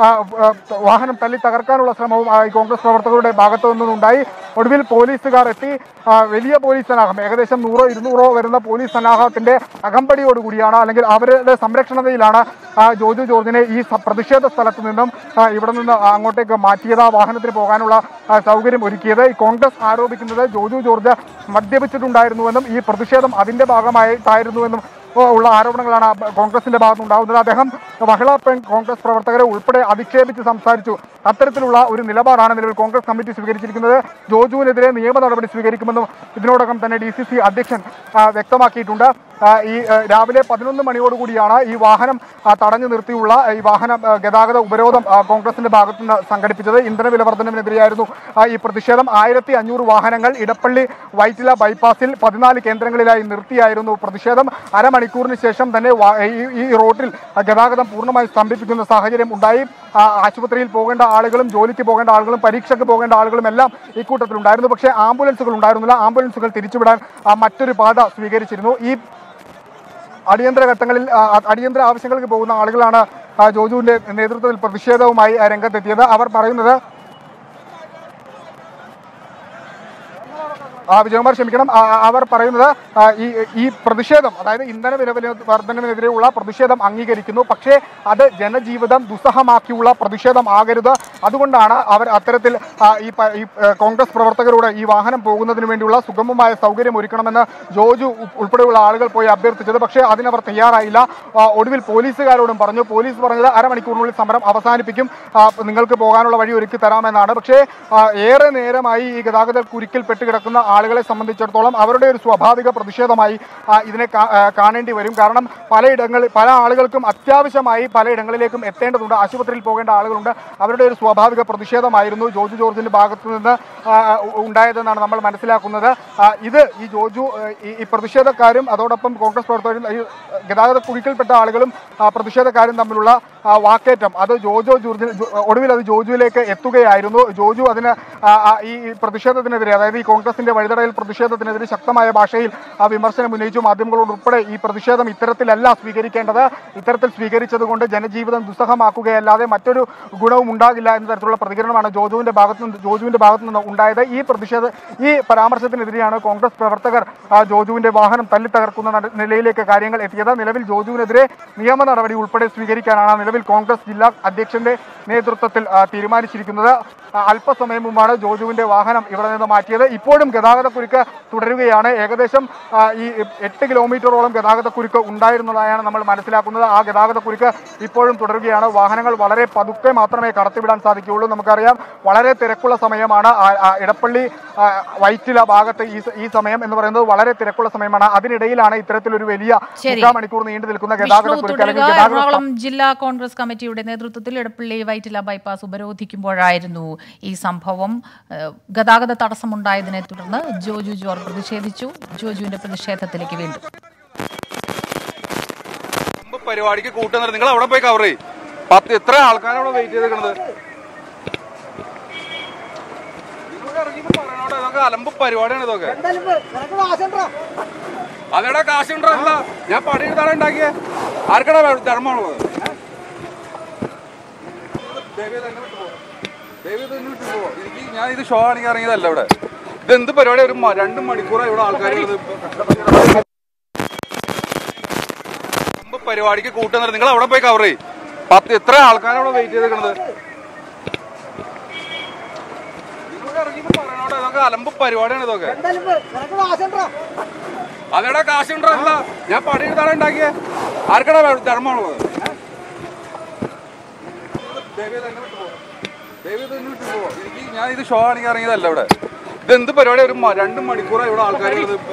വാഹനം തല്ലി തകർക്കാനുള്ള ശ്രമവും ഈ കോൺഗ്രസ് പ്രവർത്തകരുടെ ഭാഗത്തു നിന്നുണ്ടായി. ഒടുവിൽ പോലീസുകാർ എത്തി. വലിയ പോലീസ് സന്നാഹം ഏകദേശം നൂറോ ഇരുന്നൂറോ വരുന്ന പോലീസ് സന്നാഹത്തിന്റെ അകമ്പടിയോടുകൂടിയാണ് അല്ലെങ്കിൽ അവരുടെ സംരക്ഷണതയിലാണ് ജോജു ജോർജിനെ ഈ പ്രതിഷേധ സ്ഥലത്ത് നിന്നും ഇവിടെ നിന്ന് അങ്ങോട്ടേക്ക് മാറ്റിയത്, ആ വാഹനത്തിന് പോകാനുള്ള സൗകര്യം ഒരുക്കിയത്. ഈ കോൺഗ്രസ് ആരോപിക്കുന്നത് ജോജു ജോർജ് മദ്യപിച്ചിട്ടുണ്ടായിരുന്നുവെന്നും ഈ പ്രതിഷേധം അതിന്റെ ഭാഗമായിട്ടായിരുന്നുവെന്നും ഉള്ള ആരോപണങ്ങളാണ് കോൺഗ്രസിന്റെ ഭാഗത്തുനിന്നുണ്ടാകുന്നത്. അദ്ദേഹം മഹിളാ പെൺ കോൺഗ്രസ് പ്രവർത്തകരെ ഉൾപ്പെടെ അധിക്ഷേപിച്ച് സംസാരിച്ചു. അത്തരത്തിലുള്ള ഒരു നിലപാടാണ് നിലവിൽ കോൺഗ്രസ് കമ്മിറ്റി സ്വീകരിച്ചിരിക്കുന്നത്. ജോജുവിനെതിരെ നിയമ നടപടി സ്വീകരിക്കുമെന്നും ഇതിനോടകം തന്നെ ഡി സി സി അധ്യക്ഷൻ വ്യക്തമാക്കിയിട്ടുണ്ട്. ഈ രാവിലെ പതിനൊന്ന് മണിയോടുകൂടിയാണ് ഈ വാഹനം തടഞ്ഞു നിർത്തിയുള്ള ഈ വാഹന ഗതാഗത ഉപരോധം കോൺഗ്രസിന്റെ ഭാഗത്തുനിന്ന് സംഘടിപ്പിച്ചത്. ഇന്ധന വില വർധനവിനെതിരെയായിരുന്നു ഈ പ്രതിഷേധം. ആയിരത്തി അഞ്ഞൂറ് വാഹനങ്ങൾ ഇടപ്പള്ളി വൈറ്റില ബൈപ്പാസിൽ പതിനാല് കേന്ദ്രങ്ങളിലായി നിർത്തിയായിരുന്നു പ്രതിഷേധം. അരമണിക്കൂറിന് ശേഷം തന്നെ ഈ റോഡിൽ ഗതാഗതം പൂർണ്ണമായി സ്തംഭിപ്പിക്കുന്ന സാഹചര്യം ഉണ്ടായി. ആശുപത്രിയിൽ പോകേണ്ട ആളുകളും ജോലിക്ക് പോകേണ്ട ആളുകളും പരീക്ഷയ്ക്ക് പോകേണ്ട ആളുകളും എല്ലാം ഇക്കൂട്ടത്തിലുണ്ടായിരുന്നു. പക്ഷേ ആംബുലൻസുകൾ ഉണ്ടായിരുന്നില്ല. ആംബുലൻസുകൾ തിരിച്ചുവിടാൻ മറ്റൊരു പാത സ്വീകരിച്ചിരുന്നു. ഈ അടിയന്തര ഘട്ടങ്ങളിൽ അടിയന്തര ആവശ്യങ്ങൾക്ക് പോകുന്ന ആളുകളാണ് ജോജുവിന്റെ നേതൃത്വത്തിൽ പ്രതിഷേധവുമായി രംഗത്തെത്തിയത്. അവർ പറയുന്നത് വിജയകുമാർ ക്ഷമിക്കണം അവർ പറയുന്നത് ഈ ഈ പ്രതിഷേധം അതായത് ഇന്ധന വില വർധനവിനെതിരെയുള്ള പ്രതിഷേധം അംഗീകരിക്കുന്നു, പക്ഷേ അത് ജനജീവിതം ദുസ്സഹമാക്കിയുള്ള പ്രതിഷേധം ആകരുത്. അതുകൊണ്ടാണ് അവർ അത്തരത്തിൽ ഈ കോൺഗ്രസ് പ്രവർത്തകരോട് ഈ വാഹനം പോകുന്നതിന് വേണ്ടിയുള്ള സുഗമമായ സൗകര്യം ഒരുക്കണമെന്ന് ജോജു ഉൾപ്പെടെയുള്ള ആളുകൾ പോയി അഭ്യർത്ഥിച്ചത്. പക്ഷേ അതിനവർ തയ്യാറായില്ല. ഒടുവിൽ പോലീസുകാരോടും പറഞ്ഞു. പോലീസ് പറഞ്ഞത് അരമണിക്കൂറിനുള്ളിൽ സമരം അവസാനിപ്പിക്കും, നിങ്ങൾക്ക് പോകാനുള്ള വഴി ഒരുക്കി തരാമെന്നാണ്. പക്ഷേ ഏറെ നേരമായി ഈ ഗതാഗത കുരുക്കിൽ പെട്ടുകിടക്കുന്ന ആളുകളെ സംബന്ധിച്ചിടത്തോളം അവരുടെ ഒരു സ്വാഭാവിക പ്രതിഷേധമായി ഇതിനെ കാണേണ്ടി വരും. കാരണം പലയിടങ്ങളിൽ പല ആളുകൾക്കും അത്യാവശ്യമായി പലയിടങ്ങളിലേക്കും എത്തേണ്ടതുണ്ട്, ആശുപത്രിയിൽ പോകേണ്ട ആളുകളുണ്ട്. അവരുടെ ഒരു സ്വാഭാവിക പ്രതിഷേധമായിരുന്നു ജോജു ജോർജിന്റെ ഭാഗത്തു നിന്ന് ഉണ്ടായതെന്നാണ് നമ്മൾ മനസ്സിലാക്കുന്നത്. ഇത് ഈ ജോജു ഈ പ്രതിഷേധക്കാരും അതോടൊപ്പം കോൺഗ്രസ് പ്രവർത്തകരും ഈ ഗതാഗത കുരുക്കിൽപ്പെട്ട ആളുകളും പ്രതിഷേധക്കാരും തമ്മിലുള്ള വാക്കേറ്റം അത് ജോജോ ജോർജി ഒടുവിൽ അത് ജോജുവിലേക്ക് എത്തുകയായിരുന്നു. ജോജു അതിന് ഈ പ്രതിഷേധത്തിനെതിരെ അതായത് ഈ കോൺഗ്രസിന്റെ വഴിതടയൽ പ്രതിഷേധത്തിനെതിരെ ശക്തമായ ഭാഷയിൽ ആ വിമർശനം ഉന്നയിച്ചു. മാധ്യമങ്ങളോട് ഉൾപ്പെടെ ഈ പ്രതിഷേധം ഇത്തരത്തിലല്ല സ്വീകരിക്കേണ്ടത്, ഇത്തരത്തിൽ സ്വീകരിച്ചത് കൊണ്ട് ജനജീവിതം ദുസ്സഹമാക്കുകയല്ലാതെ മറ്റൊരു ഗുണവും ഉണ്ടാകില്ല എന്ന തരത്തിലുള്ള പ്രതികരണമാണ് ജോജുവിന്റെ ഭാഗത്ത് നിന്ന് ജോജുവിന്റെ ഭാഗത്തു നിന്ന് ഉണ്ടായത്. ഈ പ്രതിഷേധ ഈ പരാമർശത്തിനെതിരെയാണ് കോൺഗ്രസ് പ്രവർത്തകർ ജോജുവിന്റെ വാഹനം തല്ലി തകർക്കുന്ന നിലയിലേക്ക് കാര്യങ്ങൾ എത്തിയത്. നിലവിൽ ജോജുവിനെതിരെ നിയമ നടപടി ഉൾപ്പെടെ സ്വീകരിക്കാനാണ് നിലവിൽ കോൺഗ്രസ് ജില്ലാ അധ്യക്ഷന്റെ നേതൃത്വത്തിൽ തീരുമാനിച്ചിരിക്കുന്നത്. അല്പസമയം മുമ്പാണ് ജോജുവിന്റെ വാഹനം ഇവിടെ നിന്ന് മാറ്റിയത്. ഇപ്പോഴും ഗതാഗതക്കുരുക്ക് തുടരുകയാണ്. ഏകദേശം ഈ എട്ട് കിലോമീറ്ററോളം ഗതാഗതക്കുരുക്ക് ഉണ്ടായിരുന്നതായാണ് നമ്മൾ മനസ്സിലാക്കുന്നത്. ആ ഗതാഗതക്കുരുക്ക് ഇപ്പോഴും തുടരുകയാണ്. വാഹനങ്ങൾ വളരെ പതുക്കെ മാത്രമേ കടത്തിവിടാൻ സാധിക്കുകയുള്ളൂ. നമുക്കറിയാം വളരെ തിരക്കുള്ള സമയമാണ്. ഇടപ്പള്ളി വൈറ്റില ഭാഗത്ത് ഈ ഈ സമയം എന്ന് പറയുന്നത് വളരെ തിരക്കുള്ള സമയമാണ്. അതിനിടയിലാണ് ഇത്തരത്തിലൊരു വലിയ മുക്കാൽ മണിക്കൂർ നീണ്ടു നിൽക്കുന്ന ഗതാഗതക്കുരുക്ക് അല്ലെങ്കിൽ എറണാകുളം ജില്ലാ കോൺഗ്രസ് കമ്മിറ്റിയുടെ നേതൃത്വത്തിൽ ഇടപ്പള്ളി വൈറ്റില ബൈപ്പാസ് ഉപരോധിക്കുമ്പോഴായിരുന്നു ഈ സംഭവം. ഗതാഗത തടസ്സമുണ്ടായതിനെ തുടർന്ന് ജോജു ജോർജ് പ്രതിഷേധിച്ചു. ജോജുവിന്റെ പ്രതിഷേധത്തിലേക്ക് വീണ്ടും പരിപാടിക്ക് കൂട്ടുന്നത് നിങ്ങൾ അവിടെ പോയി കവർ ചെയ്യും. പത്ത് എത്ര ആൾക്കാരവിടെ വെയിറ്റ് ചെയ്തേക്കണത്? ഇതൊക്കെ അലമ്പ് പരിപാടിയാണ്. ഇതൊക്കെ അതെടാ കാശുണ്ടോ? അല്ല ഞാൻ പണിയെടുത്താണ് ഉണ്ടാക്കിയേ. ആർക്കടാ ധർമ്മമുള്ളത്? എനിക്ക് ഞാൻ ഇത് ഷോ ആണെങ്കിൽ ഇറങ്ങിയതല്ല. ഇവിടെ ഇതെന്ത് പരിപാടി? ഒരു രണ്ട് മണിക്കൂറാണ് ഇവിടെ ആൾക്കാർ പരിപാടിക്ക് കൂട്ടുന്നത്. നിങ്ങൾ അവിടെ പോയി കവർ ചെയ്യും. പത്ത് എത്ര ആൾക്കാരവിടെ വെയിറ്റ് ചെയ്തേക്കണത്? ഇതൊക്കെ അലമ്പ് പരിപാടിയാണ്. ഇതൊക്കെ അതെടാ കാശുണ്ടോ? അല്ല ഞാൻ പണിയെടുത്താണ് ഉണ്ടാക്കിയേ. ആർക്കടാ ധർമ്മമുള്ളത്? എനിക്ക് ഞാൻ ഇത് ഷോ ആണെങ്കിൽ ഇറങ്ങിയതല്ല. ഇവിടെ ഇതെന്ത് പരിപാടി? ഒരു രണ്ട് മണിക്കൂറാണ് ഇവിടെ ആൾക്കാർ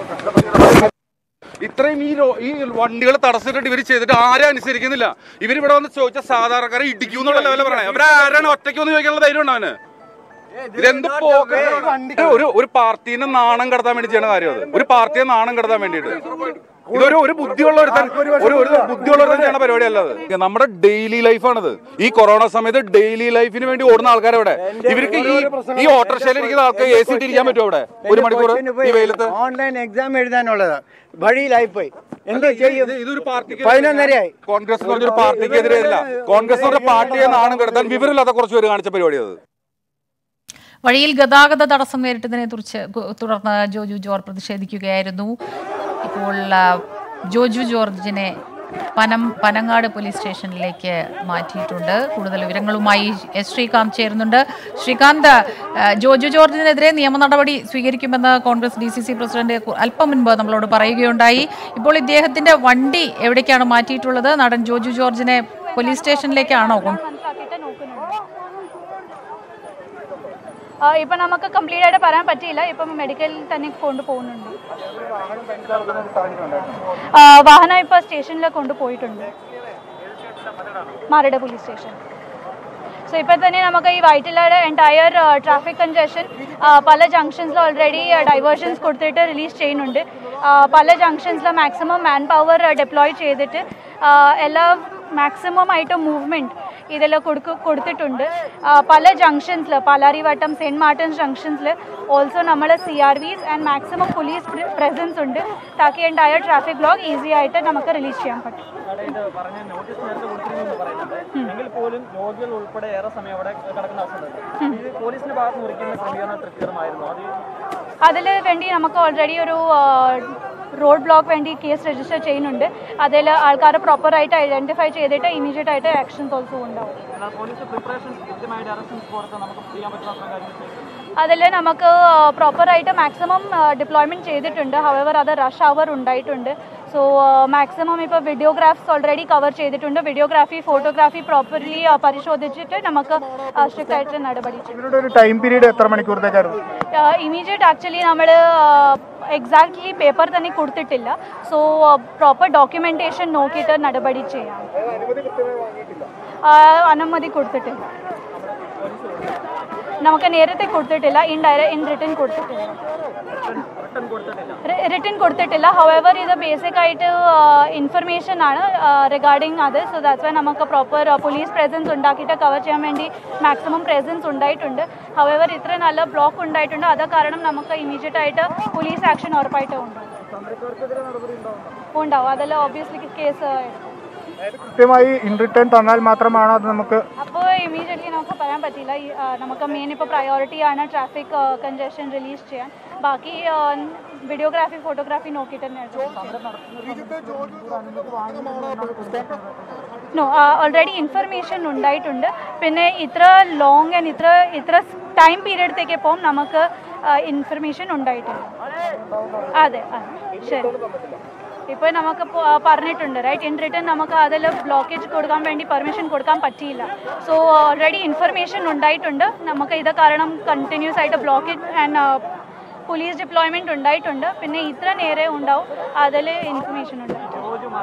ഇത്രയും ഈ ഈ വണ്ടികൾ തടസ്സിട്ടിട്ട് ഇവർ ചെയ്തിട്ട് ആരും അനുസരിക്കുന്നില്ല. ഇവരിവിടെ വന്ന് ചോദിച്ച സാധാരണക്കാരെ ഇടിക്കൂന്നുള്ള ലെവലിൽ പറയണേ. അവരാരാണ് ഒറ്റയ്ക്ക് വന്ന് ചോദിക്കാനുള്ള ധൈര്യം ഉണ്ടോ അവന്? ഇതെന്ത് ഒരു ഒരു പാർട്ടീനെ നാണം കടത്താൻ വേണ്ടി ചെയ്യുന്ന കാര്യം. അത് ഒരു പാർട്ടിയെ നാണം കടത്താൻ വേണ്ടിയിട്ട് ഇതൊരു ഒരു ബുദ്ധിയുള്ള ഒരു ഒരു ഒരു ബുദ്ധിയുള്ള ഒരു ചെയ്യുന്ന പരിപാടിയല്ല. അത് നമ്മുടെ ഡെയിലി ലൈഫാണിത്. ഈ കൊറോണ സമയത്ത് ഡെയിലി ലൈഫിന് വേണ്ടി ഓടുന്ന ആൾക്കാർ ഇവിടെ. ഇവർക്ക് ഈ ഈ ഓട്ടോറിക്ഷയിൽ ഇരിക്കുന്ന ആൾക്ക് എ സി ഇരിക്കാൻ പറ്റുമോ ഇവിടെ ഒരു മണിക്കൂർ ഈ വെയിലത്ത്? ഓൺലൈൻ എക്സാം എഴുതാനുള്ളത് വഴിയിലായിപ്പോയി. എന്ത് ചെയ്യും? ഇതൊരു പാർട്ടിക്ക് പതിനൊന്നരയായി. കോൺഗ്രസ് എന്ന് പറഞ്ഞൊരു പാർട്ടിക്കെതിരെ അല്ല, കോൺഗ്രസ് എന്ന് പറഞ്ഞ പാർട്ടിയെ നാണം കടത്താൻ വിവരമില്ലാത്ത കുറച്ച് പേര് കാണിച്ച പരിപാടി അത്. വഴിയിൽ ഗതാഗത തടസ്സം നേരിട്ടതിനെ കുറിച്ച് തുടർന്ന് ജോജു ജോർജ് പ്രതിഷേധിക്കുകയായിരുന്നു. ഇപ്പോൾ ജോജു ജോർജിനെ പനം പനങ്ങാട് പോലീസ് സ്റ്റേഷനിലേക്ക് മാറ്റിയിട്ടുണ്ട്. കൂടുതൽ വിവരങ്ങളുമായി എസ് ശ്രീകാന്ത് ചേരുന്നുണ്ട്. ശ്രീകാന്ത്, ജോജു ജോർജിനെതിരെ നിയമ നടപടി സ്വീകരിക്കുമെന്ന് Congress D C C president അല്പം മുൻപ് നമ്മളോട് പറയുകയുണ്ടായി. ഇപ്പോൾ ഇദ്ദേഹത്തിന്റെ വണ്ടി എവിടേക്കാണ് മാറ്റിയിട്ടുള്ളത്? നടൻ ജോജു ജോർജിനെ പോലീസ് സ്റ്റേഷനിലേക്കാണോ? ഇപ്പം നമുക്ക് കംപ്ലീറ്റ് ആയിട്ട് പറയാൻ പറ്റിയില്ല. ഇപ്പം മെഡിക്കലിൽ തന്നെ കൊണ്ടുപോകുന്നുണ്ട്. വാഹനം ഇപ്പോൾ സ്റ്റേഷനിൽ കൊണ്ടുപോയിട്ടുണ്ട്, മാരട് പോലീസ് സ്റ്റേഷൻ. സോ ഇപ്പോൾ തന്നെ നമുക്ക് ഈ വൈറ്റിലയുടെ എൻറ്റയർ ട്രാഫിക് കൺജഷൻ പല ജംഗ്ഷൻസിൽ ഓൾറെഡി ഡൈവേർഷൻസ് കൊടുത്തിട്ട് റിലീസ് ചെയ്യുന്നുണ്ട്. പല ജംഗ്ഷൻസിൽ മാക്സിമം മാൻ പവർ ഡിപ്ലോയ് ചെയ്തിട്ട് എല്ലാ മാക്സിമം ആയിട്ട് മൂവ്മെൻറ്റ് ഇതെല്ലാം കൊടുക്ക കൊടുത്തിട്ടുണ്ട്. പല ജംഗ്ഷൻസിൽ പാലാരിവട്ടം, സെൻറ്റ് മാർട്ടിൻസ് ജംഗ്ഷൻസിൽ ഓൾസോ നമ്മൾ C R wise and maximum police presence ഉണ്ട്. താക്കി എൻറ്റയർ ട്രാഫിക് ബ്ലോക്ക് ഈസി ആയിട്ട് നമുക്ക് റിലീസ് ചെയ്യാൻ പറ്റും. അതിൽ വേണ്ടി നമുക്ക് ഓൾറെഡി ഒരു റോഡ് ബ്ലോക്ക് വേണ്ടി കേസ് രജിസ്റ്റർ ചെയ്യുന്നുണ്ട്. അതിൽ ആൾക്കാരെ പ്രോപ്പറായിട്ട് ഐഡന്റിഫൈ ചെയ്തിട്ട് ഇമീഡിയറ്റ് ആയിട്ട് ആക്ഷൻസ് ഓൾസോ ഉണ്ടാവും. അതിൽ നമുക്ക് പ്രോപ്പറായിട്ട് മാക്സിമം ഡിപ്ലോയ്മെൻറ്റ് ചെയ്തിട്ടുണ്ട്. ഹവെവർ അത് റഷ് അവർ ഉണ്ടായിട്ടുണ്ട്. സോ മാക്സിമം ഇപ്പോൾ വീഡിയോഗ്രാഫ്സ് ഓൾറെഡി കവർ ചെയ്തിട്ടുണ്ട്. വീഡിയോഗ്രാഫി, ഫോട്ടോഗ്രാഫി പ്രോപ്പർലി പരിശോധിച്ചിട്ട് നമുക്ക് സ്ട്രിക്റ്റ് ആയിട്ട് നടപടി ചെയ്യും. ടൈം പീരീഡ് എത്ര മണിക്കൂറത്തേക്കായിരുന്നു? ഇമീഡിയറ്റ് ആക്ച്വലി നമ്മൾ എക്സാക്ട്ലി പേപ്പർ തന്നെ കൊടുത്തിട്ടില്ല. സോ പ്രോപ്പർ ഡോക്യുമെന്റേഷൻ നോക്കിയിട്ട് നടപടി ചെയ്യാം. അനുമതി കൊടുത്തിട്ടില്ല. നമുക്ക് നേരത്തെ കൊടുത്തിട്ടില്ല, ഇൻഡയറക്റ്റ് ഇൻ റിട്ടേൺ കൊടുത്തിട്ടില്ല റിട്ടേൺ കൊടുത്തിട്ടില്ല ഹൗഎവർ ഇത് ബേസിക് ആയിട്ട് ഇൻഫർമേഷൻ ആണ് റിഗാർഡിങ് അത്. സോ ദാറ്റ്സ് വൈ നമുക്ക് പ്രോപ്പർ പോലീസ് പ്രസൻസ് ഉണ്ടാക്കിയിട്ട് കവർ ചെയ്യാൻ വേണ്ടി മാക്സിമം പ്രസൻസ് ഉണ്ടായിട്ടുണ്ട്. ഹൗഎവർ ഇത്ര നല്ല ബ്ലോക്ക് ഉണ്ടായിട്ടുണ്ട്, അത് കാരണം നമുക്ക് ഇമ്മീഡിയറ്റ് ആയിട്ട് പോലീസ് ആക്ഷൻ ഉറപ്പായിട്ട് ഉണ്ടാവും ഉണ്ടാവും അതിൽ ഓബ്വിയസ്ലി കേസ് കൃത്യമായി ഇൻ റിട്ടേൺ തന്നാൽ മാത്രമാണോ അത് നമുക്ക് അപ്പോൾ ഇമ്മീഡിയറ്റ്ലി നമുക്ക് പറയാൻ പറ്റില്ല. നമുക്ക് മെയിൻ ഇപ്പോൾ പ്രയോറിറ്റിയാണ് ട്രാഫിക് കൺജഷൻ റിലീസ് ചെയ്യാൻ. ബാക്കി വീഡിയോഗ്രാഫി ഫോട്ടോഗ്രാഫി നോക്കിയിട്ട് തന്നെ നോ ഓൾറെഡി ഇൻഫർമേഷൻ ഉണ്ടായിട്ടുണ്ട്. പിന്നെ ഇത്ര ലോങ് ആൻഡ് ഇത്ര ഇത്ര ടൈം പീരീഡത്തേക്ക് പോകും നമുക്ക് ഇൻഫർമേഷൻ ഉണ്ടായിട്ടുണ്ട്. അതെ അതെ ശരി. ഇപ്പോൾ നമുക്ക് പറഞ്ഞിട്ടുണ്ട് റൈറ്റ് ഇൻ റിട്ടേൺ നമുക്ക് അതിൽ ബ്ലോക്കേജ് കൊടുക്കാൻ വേണ്ടി പെർമിഷൻ കൊടുക്കാൻ പറ്റിയില്ല. സോ ഓൾറെഡി ഇൻഫർമേഷൻ ഉണ്ടായിട്ടുണ്ട് നമുക്ക് ഇത് കാരണം കണ്ടിന്യൂസ് ആയിട്ട് ബ്ലോക്കേജ് ആൻഡ് പോലീസ് ഡിപ്ലോയ്മെൻറ്റ് ഉണ്ടായിട്ടുണ്ട്. പിന്നെ ഇത്ര നേരെ ഉണ്ടാവും അതിൽ ഇൻഫർമേഷൻ ഉണ്ടായിട്ടുണ്ട്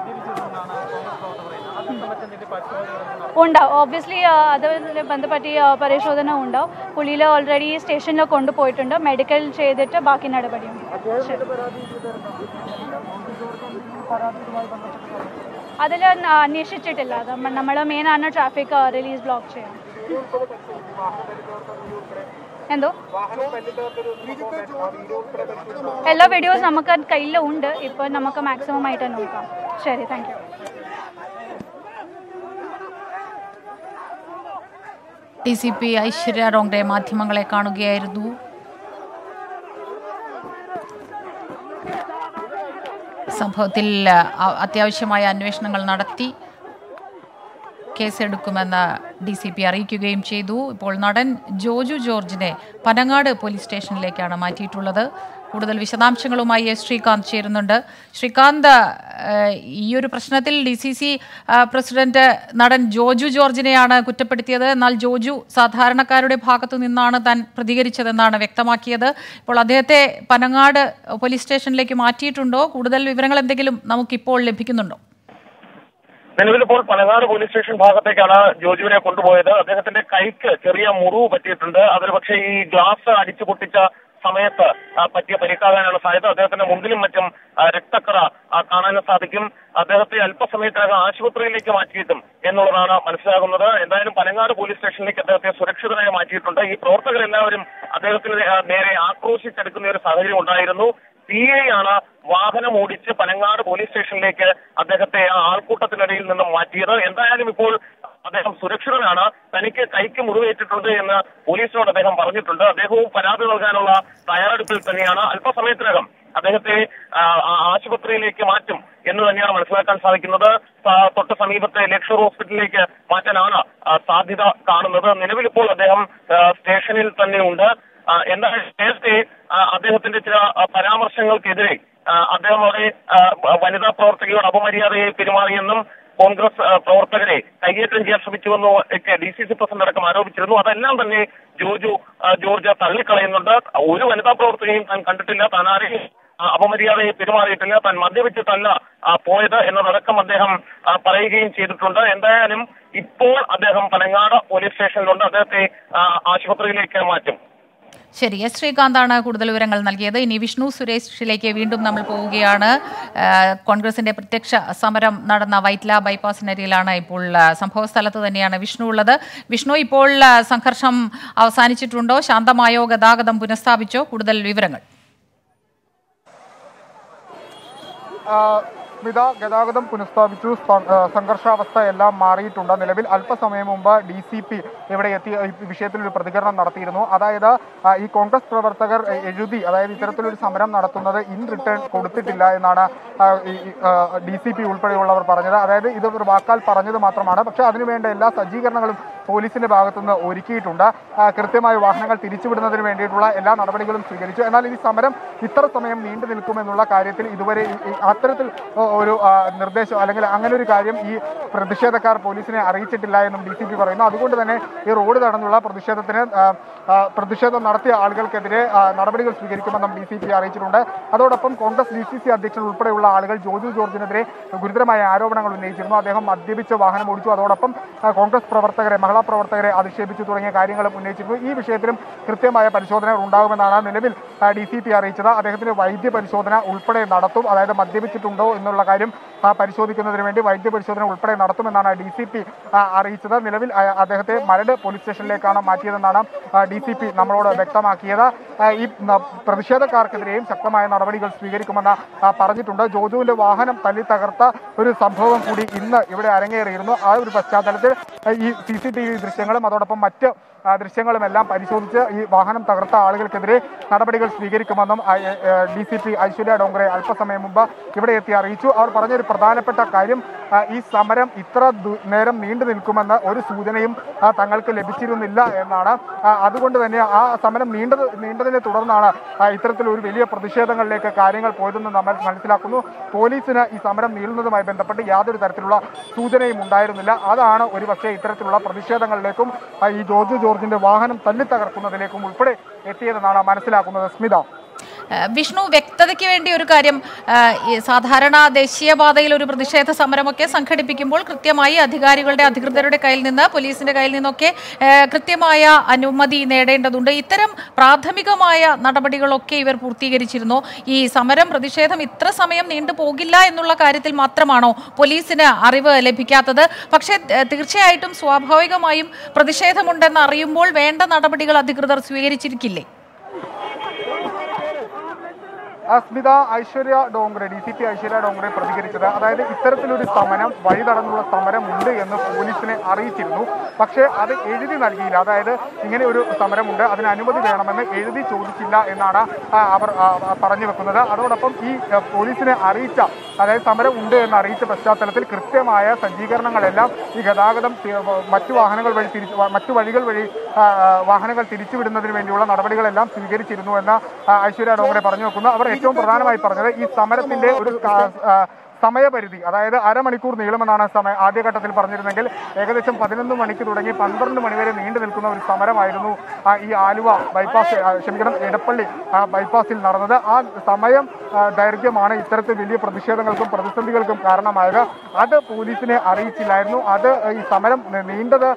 ഉണ്ടാവും ഓബ്വിയസ്ലി അതുമായി ബന്ധപ്പെട്ട് പരിശോധന ഉണ്ടാവും. പുള്ളിയിൽ ഓൾറെഡി സ്റ്റേഷനിൽ കൊണ്ടുപോയിട്ടുണ്ട്, മെഡിക്കൽ ചെയ്തിട്ട് ബാക്കി നടപടിയുണ്ട്. അതിൽ അന്വേഷിച്ചിട്ടില്ല. നമ്മൾ മെയിൻ ആണ് ട്രാഫിക് റിലീസ് ബ്ലോക്ക് ചെയ്യാൻ. എന്തോ എല്ലാ വീഡിയോസ് നമുക്ക് കയ്യിലുണ്ട്. ഇപ്പോൾ നമുക്ക് മാക്സിമം ആയിട്ട് നോക്കാം. ശരി, thank you. D C P Aishwarya റോങ്ഡെ മാധ്യമങ്ങളെ കാണുകയായിരുന്നു. സംഭവത്തിൽ അത്യാവശ്യമായ അന്വേഷണങ്ങൾ നടത്തി കേസെടുക്കുമെന്ന് ഡി സി പി അറിയിക്കുകയും ചെയ്തു. ഇപ്പോൾ നടൻ ജോജു ജോർജിനെ പനങ്ങാട് പോലീസ് സ്റ്റേഷനിലേക്കാണ് മാറ്റിയിട്ടുള്ളത്. കൂടുതൽ വിശദാംശങ്ങളുമായി എസ് ശ്രീകാന്ത് ചേരുന്നുണ്ട്. ശ്രീകാന്ത്, ഈ ഒരു പ്രശ്നത്തിൽ ഡി സി സി പ്രസിഡന്റ് നടൻ ജോജു ജോർജിനെയാണ് കുറ്റപ്പെടുത്തിയത്. എന്നാൽ ജോജു സാധാരണക്കാരുടെ ഭാഗത്തു നിന്നാണ് താൻ പ്രതികരിച്ചതെന്നാണ് വ്യക്തമാക്കിയത്. ഇപ്പോൾ അദ്ദേഹത്തെ പനങ്ങാട് പോലീസ് സ്റ്റേഷനിലേക്ക് മാറ്റിയിട്ടുണ്ടോ? കൂടുതൽ വിവരങ്ങൾ എന്തെങ്കിലും നമുക്കിപ്പോൾ ലഭിക്കുന്നുണ്ടോ? നിലവിലിപ്പോൾ പനങ്ങാട് പോലീസ് സ്റ്റേഷൻ ഭാഗത്തേക്കാണ് ജോജുവിനെ കൊണ്ടുപോയത്. അദ്ദേഹത്തിന്റെ കൈക്ക് ചെറിയ മുറിവ് പറ്റിയിട്ടുണ്ട്. അതിൽ പക്ഷേ ഈ ഗ്ലാസ് അടിച്ചു പൊട്ടിച്ച സമയത്ത് പറ്റിയ പരിക്കാകാനുള്ള സാധ്യത. അദ്ദേഹത്തിന്റെ മുമ്പിലും മറ്റും രക്തക്കറ കാണാനും സാധിക്കും. അദ്ദേഹത്തെ അല്പസമയത്തിനകം ആശുപത്രിയിലേക്ക് മാറ്റിയിട്ടും എന്നുള്ളതാണ് മനസ്സിലാകുന്നത്. എന്തായാലും പനങ്ങാട് പോലീസ് സ്റ്റേഷനിലേക്ക് അദ്ദേഹത്തെ സുരക്ഷിതനായി മാറ്റിയിട്ടുണ്ട്. ഈ പ്രവർത്തകരെല്ലാവരും അദ്ദേഹത്തിന് നേരെ ആക്രോശിച്ചെടുക്കുന്ന ഒരു സാഹചര്യം ഉണ്ടായിരുന്നു. സി ഐ ആണ് വാഹനം ഓടിച്ച് പനങ്ങാട് പോലീസ് സ്റ്റേഷനിലേക്ക് അദ്ദേഹത്തെ ആ ആൾക്കൂട്ടത്തിനിടയിൽ നിന്നും മാറ്റിയത്. എന്തായാലും ഇപ്പോൾ അദ്ദേഹം സുരക്ഷിതനാണ്. തനിക്ക് കൈക്ക് മുറിവേറ്റിട്ടുണ്ട് എന്ന് പോലീസിനോട് അദ്ദേഹം പറഞ്ഞിട്ടുണ്ട്. അദ്ദേഹവും പരാതി നൽകാനുള്ള തയ്യാറെടുപ്പിൽ തന്നെയാണ്. അല്പസമയത്തിനകം അദ്ദേഹത്തെ ആശുപത്രിയിലേക്ക് മാറ്റും എന്ന് തന്നെയാണ് മനസ്സിലാക്കാൻ സാധിക്കുന്നത്. തൊട്ട് സമീപത്തെ ലക്ഷർ ഹോസ്പിറ്റലിലേക്ക് മാറ്റാനാണ് സാധ്യത കാണുന്നത്. നിലവിലിപ്പോൾ അദ്ദേഹം സ്റ്റേഷനിൽ തന്നെയുണ്ട്. എന്നാൽ നേരത്തെ അദ്ദേഹത്തിന്റെ ചില പരാമർശങ്ങൾക്കെതിരെ അദ്ദേഹം അവിടെ വനിതാ പ്രവർത്തകയോട് അപമര്യാദയെ പെരുമാറിയെന്നും കോൺഗ്രസ് പ്രവർത്തകരെ കയ്യേറ്റം ചെയ്യാൻ ശ്രമിച്ചുവെന്നും ഒക്കെ ഡി സി സി പ്രസിഡന്റ് അടക്കം ആരോപിച്ചിരുന്നു. അതെല്ലാം തന്നെ ജോജു ജോർജ് തള്ളിക്കളയുന്നുണ്ട്. ഒരു വനിതാ പ്രവർത്തകയും താൻ കണ്ടിട്ടില്ല, താൻ ആരെയും അപമര്യാദയെ പെരുമാറിയിട്ടില്ല, താൻ മദ്യപിച്ചിട്ടല്ല പോയത് എന്നതടക്കം അദ്ദേഹം പറയുകയും ചെയ്തിട്ടുണ്ട്. എന്തായാലും ഇപ്പോൾ അദ്ദേഹം പനങ്ങാട് പോലീസ് സ്റ്റേഷനിലുണ്ട്. അദ്ദേഹത്തെ ആശുപത്രിയിലേക്ക് മാറ്റും. ശരി, എസ് ശ്രീകാന്താണ് കൂടുതൽ വിവരങ്ങൾ നൽകിയത്. ഇനി വിഷ്ണു സുരേഷിലേക്ക് വീണ്ടും നമ്മൾ പോവുകയാണ്. കോൺഗ്രസിന്റെ പ്രത്യക്ഷ സമരം നടന്ന വൈറ്റ്ല ബൈപ്പാസിനരിയിലാണ് ഇപ്പോൾ സംഭവ സ്ഥലത്ത് തന്നെയാണ് വിഷ്ണു ഉള്ളത്. വിഷ്ണു, ഇപ്പോൾ സംഘർഷം അവസാനിച്ചിട്ടുണ്ടോ? ശാന്തമായോ? ഗതാഗതം പുനഃസ്ഥാപിച്ചോ? കൂടുതൽ വിവരങ്ങൾ. സ്മിത, ഗതാഗതം പുനഃസ്ഥാപിച്ചു. സംഘർഷാവസ്ഥ എല്ലാം മാറിയിട്ടുണ്ട്. നിലവിൽ അല്പസമയം മുമ്പ് ഡി സി പി ഇവിടെ എത്തി ഈ വിഷയത്തിൽ ഒരു പ്രതികരണം നടത്തിയിരുന്നു. അതായത് ഈ കോൺഗ്രസ് പ്രവർത്തകർ എഴുതി, അതായത് ഇത്തരത്തിലൊരു സമരം നടത്തുന്നത് ഇൻ റിട്ടേൺ കൊടുത്തിട്ടില്ല എന്നാണ് ഡി സി പി ഉൾപ്പെടെയുള്ളവർ പറഞ്ഞത്. അതായത് ഇത് ഒരു വാക്കാൽ പറഞ്ഞത് മാത്രമാണ്. പക്ഷേ അതിനുവേണ്ട എല്ലാ സജ്ജീകരണങ്ങളും പോലീസിന്റെ ഭാഗത്തുനിന്ന് ഒരുക്കിയിട്ടുണ്ട്. കൃത്യമായ വാഹനങ്ങൾ തിരിച്ചുവിടുന്നതിന് വേണ്ടിയിട്ടുള്ള എല്ലാ നടപടികളും സ്വീകരിച്ചു. എന്നാൽ ഈ സമരം ഇത്ര സമയം നീണ്ടു നിൽക്കുമെന്നുള്ള കാര്യത്തിൽ ഇതുവരെ അത്തരത്തിൽ ഒരു നിർദ്ദേശം അല്ലെങ്കിൽ അങ്ങനെ ഒരു കാര്യം ഈ പ്രതിഷേധക്കാർ പോലീസിനെ അറിയിച്ചിട്ടില്ല എന്നും ഡി സി പി പറയുന്നു. അതുകൊണ്ട് തന്നെ ഈ റോഡ് തടഞ്ഞുള്ള പ്രതിഷേധത്തിന് പ്രതിഷേധം നടത്തിയ ആളുകൾക്കെതിരെ നടപടികൾ സ്വീകരിക്കുമെന്നും ഡി സി പി അറിയിച്ചിട്ടുണ്ട്. അതോടൊപ്പം കോൺഗ്രസ് ഡി സി സി അധ്യക്ഷൻ ഉൾപ്പെടെയുള്ള ആളുകൾ ജോജു ജോർജിനെതിരെ ഗുരുതരമായ ആരോപണങ്ങൾ ഉന്നയിച്ചിരുന്നു. അദ്ദേഹം മദ്യപിച്ച് വാഹനം ഓടിച്ചു. അതോടൊപ്പം കോൺഗ്രസ് പ്രവർത്തകരെ, മഹിളാ സഹപ്രവർത്തകരെ അധിക്ഷേപിച്ചു തുടങ്ങിയ കാര്യങ്ങളും ഉന്നയിച്ചിരുന്നു. ഈ വിഷയത്തിലും കൃത്യമായ പരിശോധനകൾ ഉണ്ടാകുമെന്നാണ് നിലവിൽ ഡി സി പി അറിയിച്ചത്. അദ്ദേഹത്തിന് വൈദ്യ പരിശോധന ഉൾപ്പെടെ നടത്തും. അതായത് മദ്യപിച്ചിട്ടുണ്ടോ എന്നുള്ള കാര്യം പരിശോധിക്കുന്നതിന് വേണ്ടി വൈദ്യ പരിശോധന ഉൾപ്പെടെ നടത്തുമെന്നാണ് ഡി സി പി അറിയിച്ചത്. നിലവിൽ അദ്ദേഹത്തെ മരട് പോലീസ് സ്റ്റേഷനിലേക്കാണ് മാറ്റിയതെന്നാണ് ഡി സി പി നമ്മളോട് വ്യക്തമാക്കിയത്. ഈ പ്രതിഷേധക്കാർക്കെതിരെയും ശക്തമായ നടപടികൾ സ്വീകരിക്കുമെന്ന് പറഞ്ഞിട്ടുണ്ട്. ജോജുവിന്റെ വാഹനം തല്ലി തകർത്ത ഒരു സംഭവം കൂടി ഇന്ന് ഇവിടെ അരങ്ങേറിയിരുന്നു. ആ ഒരു പശ്ചാത്തലത്തിൽ ഈ സി സി ടി വി ദൃശ്യങ്ങളും അതോടൊപ്പം മറ്റ് ദൃശ്യങ്ങളുമെല്ലാം പരിശോധിച്ച് ഈ വാഹനം തകർത്ത ആളുകൾക്കെതിരെ നടപടികൾ സ്വീകരിക്കുമെന്നും D C P Aishwarya Dongre അല്പസമയം മുമ്പ് ഇവിടെ എത്തി അറിയിച്ചു. അവർ പറഞ്ഞൊരു പ്രധാനപ്പെട്ട കാര്യം, ഈ സമരം ഇത്ര നേരം നീണ്ടു നിൽക്കുമെന്ന് ഒരു സൂചനയും തങ്ങൾക്ക് ലഭിച്ചിരുന്നില്ല എന്നാണ്. അതുകൊണ്ട് തന്നെ ആ സമരം നീണ്ടത് നീണ്ടതിനെ തുടർന്നാണ് ഇത്തരത്തിലൊരു വലിയ പ്രതിഷേധങ്ങളിലേക്ക് കാര്യങ്ങൾ പോയതെന്ന് നമ്മൾ മനസ്സിലാക്കുന്നു. പോലീസിന് ഈ സമരം നീളുന്നതുമായി ബന്ധപ്പെട്ട് യാതൊരു തരത്തിലുള്ള സൂചനയും ഉണ്ടായിരുന്നില്ല. അതാണ് ഒരുപക്ഷെ ഇത്തരത്തിലുള്ള പ്രതിഷേധങ്ങളിലേക്കും ഈ ജോർജ് ജോർജിന്റെ വാഹനം തല്ലിത്തകർക്കുന്നതിലേക്കും ഉൾപ്പെടെ എത്തിയതെന്നാണ് മനസ്സിലാക്കുന്നത്. സ്മിത, വിഷ്ണു, വ്യക്തതയ്ക്ക് വേണ്ടി ഒരു കാര്യം, സാധാരണ ദേശീയപാതയിൽ ഒരു പ്രതിഷേധ സമരമൊക്കെ സംഘടിപ്പിക്കുമ്പോൾ കൃത്യമായി അധികാരികളുടെ അധികൃതരുടെ കയ്യിൽ നിന്ന് പോലീസിന്റെ കയ്യിൽ നിന്നൊക്കെ കൃത്യമായ അനുമതി നേടേണ്ടതുണ്ട്. ഇത്തരം പ്രാഥമികമായ നടപടികളൊക്കെ ഇവർ പൂർത്തീകരിച്ചിരുന്നു. ഈ സമരം പ്രതിഷേധം ഇത്ര സമയം നീണ്ടുപോകില്ല എന്നുള്ള കാര്യത്തിൽ മാത്രമാണോ പോലീസിന് അറിവ് ലഭിക്കാത്തത്? പക്ഷേ തീർച്ചയായിട്ടും സ്വാഭാവികമായും പ്രതിഷേധമുണ്ടെന്ന് അറിയുമ്പോൾ വേണ്ട നടപടികൾ അധികൃതർ സ്വീകരിച്ചിരിക്കില്ലേ? Smitha, Aishwarya Dongre D C P Aishwarya Dongre പ്രതികരിച്ചത്, അതായത് ഇത്തരത്തിലൊരു സമരം വഴി തടഞ്ഞുള്ള സമരം ഉണ്ട് എന്ന് പോലീസിനെ അറിയിച്ചിരുന്നു. പക്ഷേ അത് എഴുതി നൽകിയില്ല. അതായത് ഇങ്ങനെ ഒരു സമരമുണ്ട്, അതിന് അനുമതി വേണമെന്ന് എഴുതി ചോദിച്ചില്ല എന്നാണ് അവർ പറഞ്ഞു വെക്കുന്നത്. അതോടൊപ്പം ഈ പോലീസിനെ അറിയിച്ച, അതായത് സമരം ഉണ്ട് എന്ന് അറിയിച്ച പശ്ചാത്തലത്തിൽ കൃത്യമായ സജ്ജീകരണങ്ങളെല്ലാം ഈ ഗതാഗതം മറ്റു വാഹനങ്ങൾ വഴി തിരിച്ചു മറ്റു വഴികൾ വഴി വാഹനങ്ങൾ തിരിച്ചുവിടുന്നതിന് വേണ്ടിയുള്ള നടപടികളെല്ലാം സ്വീകരിച്ചിരുന്നു എന്ന് ഐശ്വര്യ ഡോങ്റെ പറഞ്ഞു വെക്കുന്നു. അവർ ഏറ്റവും പ്രധാനമായി പറഞ്ഞത് ഈ സമരത്തിന്റെ ഒരു സമയപരിധി, അതായത് അരമണിക്കൂർ നീളുമെന്നാണ് സമയ ആദ്യഘട്ടത്തിൽ പറഞ്ഞിരുന്നെങ്കിൽ ഏകദേശം പതിനൊന്ന് മണിക്ക് തുടങ്ങി പന്ത്രണ്ട് മണിവരെ നീണ്ടു നിൽക്കുന്ന ഒരു സമരമായിരുന്നു ഈ ആലുവ ബൈപ്പാസ് ക്ഷമിക്കണം എടപ്പള്ളി ബൈപ്പാസിൽ നടന്നത്. ആ സമയം ദൈർഘ്യമാണ് ഇത്തരത്തിൽ വലിയ പ്രതിഷേധങ്ങൾക്കും പ്രതിസന്ധികൾക്കും കാരണമായത്. അത് പോലീസിനെ അറിയിച്ചില്ലായിരുന്നു. അത് ഈ സമരം നീണ്ടത്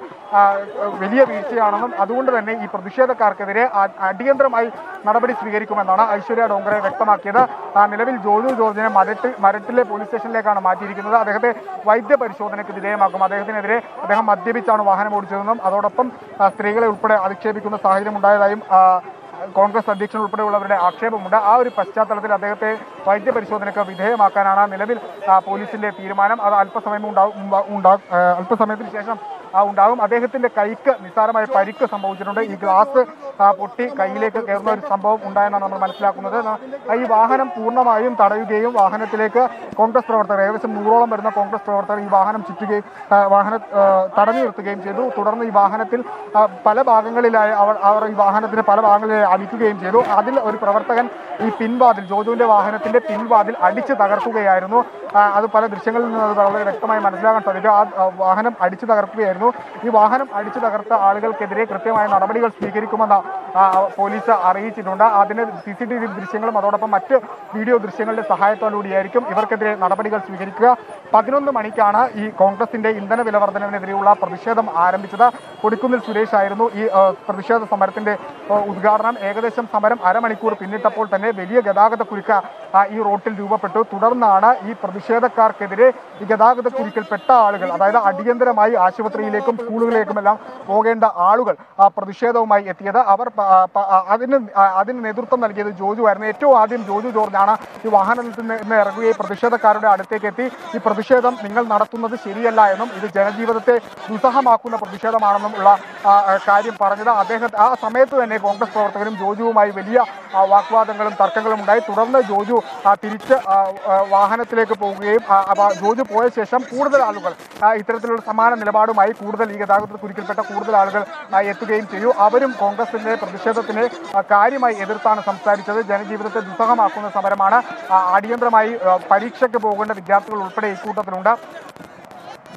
വലിയ വീഴ്ചയാണെന്നും അതുകൊണ്ട് തന്നെ ഈ പ്രതിഷേധക്കാർക്കെതിരെ അടിയന്തരമായി നടപടി സ്വീകരിക്കുമെന്നാണ് ഐശ്വര്യ ഡോങ്റെ വ്യക്തമാക്കിയത്. നിലവിൽ ജോജു ജോർജിനെ മരട്ട് മരട്ടിലെ പോലീസ് സ്റ്റേഷനിലേക്കാണ് മാറ്റിയിരിക്കുന്നത്. അദ്ദേഹത്തെ വൈദ്യ പരിശോധനയ്ക്ക് വിധേയമാക്കും. അദ്ദേഹത്തിനെതിരെ അദ്ദേഹം മദ്യപിച്ചാണ് വാഹനം ഓടിച്ചതെന്നും അതോടൊപ്പം സ്ത്രീകളെ ഉൾപ്പെടെ അധിക്ഷേപിക്കുന്ന സാഹചര്യം ഉണ്ടായതായും കോൺഗ്രസ് അധ്യക്ഷൻ ഉൾപ്പെടെയുള്ളവരുടെ ആക്ഷേപമുണ്ട്. ആ ഒരു പശ്ചാത്തലത്തിൽ അദ്ദേഹത്തെ വൈദ്യ പരിശോധനയ്ക്ക് വിധേയമാക്കാനാണ് നിലവിൽ പോലീസിന്റെ തീരുമാനം. അത് അല്പസമയം ഉണ്ടാകും ഉണ്ടാകും അല്പസമയത്തിന് ശേഷം ഉണ്ടാകും. അദ്ദേഹത്തിന്റെ കൈക്ക് നിസ്സാരമായ പരിക്ക് സംഭവിച്ചിട്ടുണ്ട്. ഈ ഗ്ലാസ് പൊട്ടി കൈയിലേക്ക് കയറുന്ന ഒരു സംഭവം ഉണ്ടായെന്നാണ് നമ്മൾ മനസ്സിലാക്കുന്നത്. ഈ വാഹനം പൂർണ്ണമായും തടയുകയും വാഹനത്തിലേക്ക് കോൺഗ്രസ് പ്രവർത്തകർ, ഏകദേശം നൂറോളം വരുന്ന കോൺഗ്രസ് പ്രവർത്തകർ ഈ വാഹനം ചുറ്റുകയും വാഹനം തടഞ്ഞു നിർത്തുകയും ചെയ്തു. തുടർന്ന് ഈ വാഹനത്തിൽ പല ഭാഗങ്ങളിലായി അവർ അവർ ഈ വാഹനത്തിന് പല ഭാഗങ്ങളിലായി അടിക്കുകയും ചെയ്തു. അതിൽ ഒരു പ്രവർത്തകൻ ഈ പിൻവാതിൽ, ജോജുവിന്റെ വാഹനത്തിന്റെ പിൻവാതിൽ അടിച്ചു തകർക്കുകയായിരുന്നു. അത് പല ദൃശ്യങ്ങളിൽ നിന്ന് അത് വളരെ വ്യക്തമായി മനസ്സിലാക്കാൻ സാധിക്കും. ആ വാഹനം അടിച്ചു തകർക്കുകയായിരുന്നു. ഈ വാഹനം അടിച്ചു തകർത്ത ആളുകൾക്കെതിരെ കൃത്യമായ നടപടികൾ സ്വീകരിക്കുമെന്ന് പോലീസ് അറിയിച്ചിട്ടുണ്ട്. അതിന് സി സി ടി വി ദൃശ്യങ്ങളും അതോടൊപ്പം മറ്റ് വീഡിയോ ദൃശ്യങ്ങളുടെ സഹായത്തോടുകൂടിയായിരിക്കും ഇവർക്കെതിരെ നടപടികൾ സ്വീകരിക്കുക. പതിനൊന്ന് മണിക്കാണ് ഈ കോൺഗ്രസിന്റെ ഇന്ധന വില വർധനവിനെതിരെയുള്ള പ്രതിഷേധം ആരംഭിച്ചത്. കൊടിക്കുന്നിൽ സുരേഷ് ആയിരുന്നു ഈ പ്രതിഷേധ സമരത്തിന്റെ ഉദ്ഘാടനം. ഏകദേശം സമരം അരമണിക്കൂർ പിന്നിട്ടപ്പോൾ തന്നെ വലിയ ഗതാഗത കുരുക്ക് ഈ റോട്ടിൽ രൂപപ്പെട്ടു. തുടർന്നാണ് ഈ പ്രതിഷേധക്കാർക്കെതിരെ ഈ ഗതാഗത കുരുക്കിൽപ്പെട്ട ആളുകൾ, അതായത് അടിയന്തരമായി ആശുപത്രിയിലേക്കും സ്കൂളുകളിലേക്കുമെല്ലാം പോകേണ്ട ആളുകൾ ആ പ്രതിഷേധവുമായി എത്തിയത്. അവർ അതിന് അതിന് നേതൃത്വം നൽകിയത് ജോജു ആയിരുന്നു. ഏറ്റവും ആദ്യം ജോജു ജോർജാണ് ഈ വാഹനത്തിൽ നിന്ന് ഇറങ്ങുകയും പ്രതിഷേധക്കാരുടെ അടുത്തേക്ക് എത്തി ഈ പ്രതിഷേധം നിങ്ങൾ നടത്തുന്നത് ശരിയല്ല എന്നും ഇത് ജനജീവിതത്തെ ദുസ്സഹമാക്കുന്ന പ്രതിഷേധമാണെന്നും ഉള്ള കാര്യം പറഞ്ഞത്. അദ്ദേഹം ആ സമയത്ത് തന്നെ കോൺഗ്രസ് പ്രവർത്തകരും ജോജുവുമായി വലിയ വാഗ്വാദങ്ങളും തർക്കങ്ങളും ഉണ്ടായി. തുടർന്ന് ജോജു തിരിച്ച് വാഹനത്തിലേക്ക് പോവുകയും ജോജു പോയ ശേഷം കൂടുതൽ ആളുകൾ ഇത്തരത്തിലുള്ള സമാന നിലപാടുമായി കൂടുതൽ ഈ ഗതാഗതത്തിൽ കുരുക്കിൽപ്പെട്ട കൂടുതൽ ആളുകൾ എത്തുകയും ചെയ്തു. അവരും കോൺഗ്രസിന്റെ പ്രതിഷേധത്തിനെ കാര്യമായി എതിർത്താണ് സംസാരിച്ചത്. ജനജീവിതത്തെ ദുസ്സഹമാക്കുന്ന സമരമാണ്. അടിയന്തരമായി പരീക്ഷയ്ക്ക് പോകേണ്ട വിദ്യാർത്ഥികൾ ഉൾപ്പെടെ ഇക്കൂട്ടത്തിലുണ്ട്.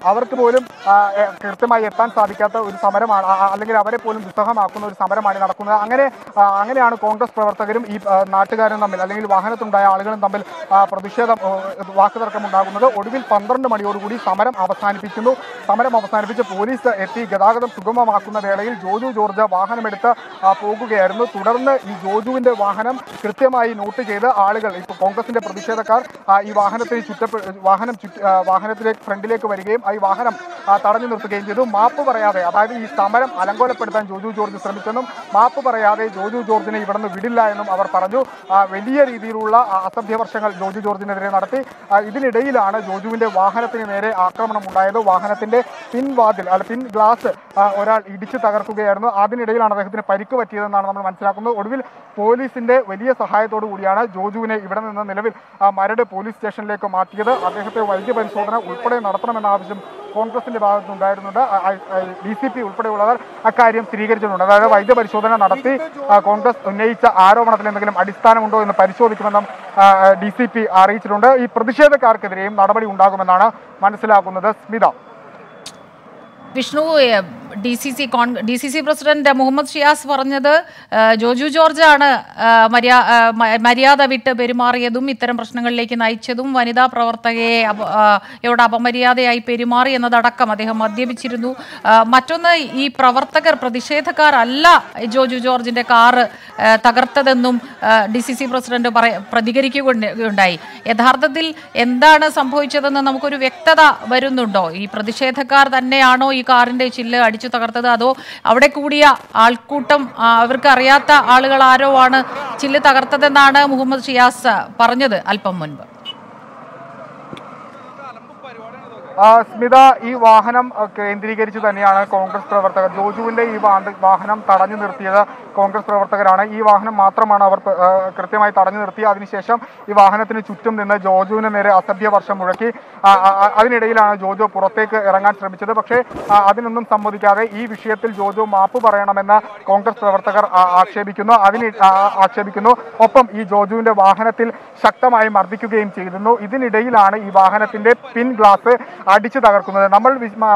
അവർക്ക് പോലും കൃത്യമായി എത്താൻ സാധിക്കാത്ത ഒരു സമരമാണ്, അല്ലെങ്കിൽ അവരെ പോലും ദുസ്സഹമാക്കുന്ന ഒരു സമരമാണ് നടക്കുന്നത്. അങ്ങനെ അങ്ങനെയാണ് കോൺഗ്രസ് പ്രവർത്തകരും ഈ നാട്ടുകാരും തമ്മിൽ, അല്ലെങ്കിൽ വാഹനത്തിലുണ്ടായ ആളുകളും തമ്മിൽ പ്രതിഷേധം വാക്കുതർക്കം ഉണ്ടാകുന്നത്. ഒടുവിൽ പന്ത്രണ്ട് മണിയോടുകൂടി സമരം അവസാനിപ്പിക്കുന്നു. സമരം അവസാനിപ്പിച്ച് പോലീസ് എത്തി ഗതാഗതം സുഗമമാക്കുന്ന വേളയിൽ ജോജു ജോർജ് വാഹനമെടുത്ത് പോകുകയായിരുന്നു. തുടർന്ന് ഈ ജോജുവിന്റെ വാഹനം കൃത്യമായി നോട്ട് ചെയ്ത് ആളുകൾ, ഇപ്പോൾ കോൺഗ്രസിന്റെ പ്രതിഷേധക്കാർ ഈ വാഹനത്തിന് ചുറ്റപ്പെ വാഹനം വാഹനത്തിലേക്ക് ഫ്രണ്ടിലേക്ക് വരികയും ഈ വാഹനം തടഞ്ഞു നിർത്തുകയും ചെയ്തു. മാപ്പ് പറയാതെ, അതായത് ഈ സമരം അലങ്കോലപ്പെടുത്താൻ ജോജു ജോർജ് ശ്രമിച്ചെന്നും മാപ്പ് പറയാതെ ജോജു ജോർജിനെ ഇവിടുന്ന് വിടില്ല എന്നും അവർ പറഞ്ഞു. വലിയ രീതിയിലുള്ള അസഭ്യവർഷങ്ങൾ ജോജു ജോർജിനെതിരെ നടത്തി. ഇതിനിടയിലാണ് ജോജുവിന്റെ വാഹനത്തിന് നേരെ ആക്രമണം ഉണ്ടായത്. വാഹനത്തിന്റെ പിൻവാതിൽ അല്ല പിൻ ഗ്ലാസ് ഒരാൾ ഇടിച്ചു തകർക്കുകയായിരുന്നു. അതിനിടയിലാണ് അദ്ദേഹത്തിന് പരിക്ക് പറ്റിയതെന്നാണ് നമ്മൾ മനസ്സിലാക്കുന്നത്. ഒടുവിൽ പോലീസിന്റെ വലിയ സഹായത്തോടു കൂടിയാണ് ജോജുവിനെ ഇവിടെ നിന്ന് നിലവിൽ മരട് പോലീസ് സ്റ്റേഷനിലേക്ക് മാറ്റിയത്. അദ്ദേഹത്തെ വൈദ്യപരിശോധന ഉൾപ്പെടെ നടത്തണമെന്ന ആവശ്യം കോൺഗ്രസിന്റെ ഭാഗത്തുനിന്നുണ്ടായിരുന്നുണ്ട്. ഡി സി പി ഉൾപ്പെടെയുള്ളവർ അക്കാര്യം സ്ഥിരീകരിച്ചിട്ടുണ്ട്. അതായത് വൈദ്യപരിശോധന നടത്തി കോൺഗ്രസ് ഉന്നയിച്ച ആരോപണത്തിൽ എന്തെങ്കിലും അടിസ്ഥാനമുണ്ടോ എന്ന് പരിശോധിക്കുമെന്നും ഡി സി പി അറിയിച്ചിട്ടുണ്ട്. ഈ പ്രതിഷേധക്കാർക്കെതിരെയും നടപടി ഉണ്ടാകുമെന്നാണ് മനസ്സിലാക്കുന്നത്. Smitha. Vishnu, D C C കോൺ D C C president Muhammad Shiyas പറഞ്ഞത് ജോജു ജോർജാണ് മര്യാ മര്യാദ വിട്ട് പെരുമാറിയതും ഇത്തരം പ്രശ്നങ്ങളിലേക്ക് നയിച്ചതും വനിതാ പ്രവർത്തകയെ ഇവിടെ അപമര്യാദയായി പെരുമാറി എന്നതടക്കം അദ്ദേഹം മദ്യപിച്ചിരുന്നു. മറ്റൊന്ന്, ഈ പ്രവർത്തകർ പ്രതിഷേധക്കാരല്ല ജോജു ജോർജിന്റെ കാറ് തകർത്തതെന്നും ഡി സി സി പ്രസിഡന്റ് പറ പ്രതികരിക്കുകയുണ്ടായി. യഥാർത്ഥത്തിൽ എന്താണ് സംഭവിച്ചതെന്ന് നമുക്കൊരു വ്യക്തത വരുന്നുണ്ടോ? ഈ പ്രതിഷേധക്കാർ തന്നെയാണോ ഈ കാറിന്റെ ചില്ല് അടിച്ചു തകർത്തത്, അതോ അവിടെ കൂടിയ ആൾക്കൂട്ടം അവർക്ക് അറിയാത്ത ആളുകൾ ആരോ ആണ് ചില്ല് തകർത്തതെന്നാണ് മുഹമ്മദ് ഷിയാസ് പറഞ്ഞത് അല്പം മുൻപ്? സ്മിത, ഈ വാഹനം കേന്ദ്രീകരിച്ച് തന്നെയാണ് കോൺഗ്രസ് പ്രവർത്തകർ ജോജുവിന്റെ ഈ വാഹനം തടഞ്ഞു നിർത്തിയത്. കോൺഗ്രസ് പ്രവർത്തകരാണ്. ഈ വാഹനം മാത്രമാണ് അവർ കൃത്യമായി തടഞ്ഞു നിർത്തി. അതിനുശേഷം ഈ വാഹനത്തിന് ചുറ്റും നിന്ന് ജോജുവിന് നേരെ അസഭ്യ വർഷം മുഴക്കി. അതിനിടയിലാണ് ജോജു പുറത്തേക്ക് ഇറങ്ങാൻ ശ്രമിച്ചത്. പക്ഷേ അതിനൊന്നും സമ്മതിക്കാതെ ഈ വിഷയത്തിൽ ജോജു മാപ്പ് പറയണമെന്ന് കോൺഗ്രസ് പ്രവർത്തകർ ആക്ഷേപിക്കുന്നു അതിന് ആക്ഷേപിക്കുന്നു ഒപ്പം ഈ ജോജുവിന്റെ വാഹനത്തിൽ ശക്തമായി മർദ്ദിക്കുകയും ചെയ്തിരുന്നു. ഇതിനിടയിലാണ് ഈ വാഹനത്തിന്റെ പിൻ ഗ്ലാസ് അടിച്ചു തകർക്കുന്നത്. നമ്മൾ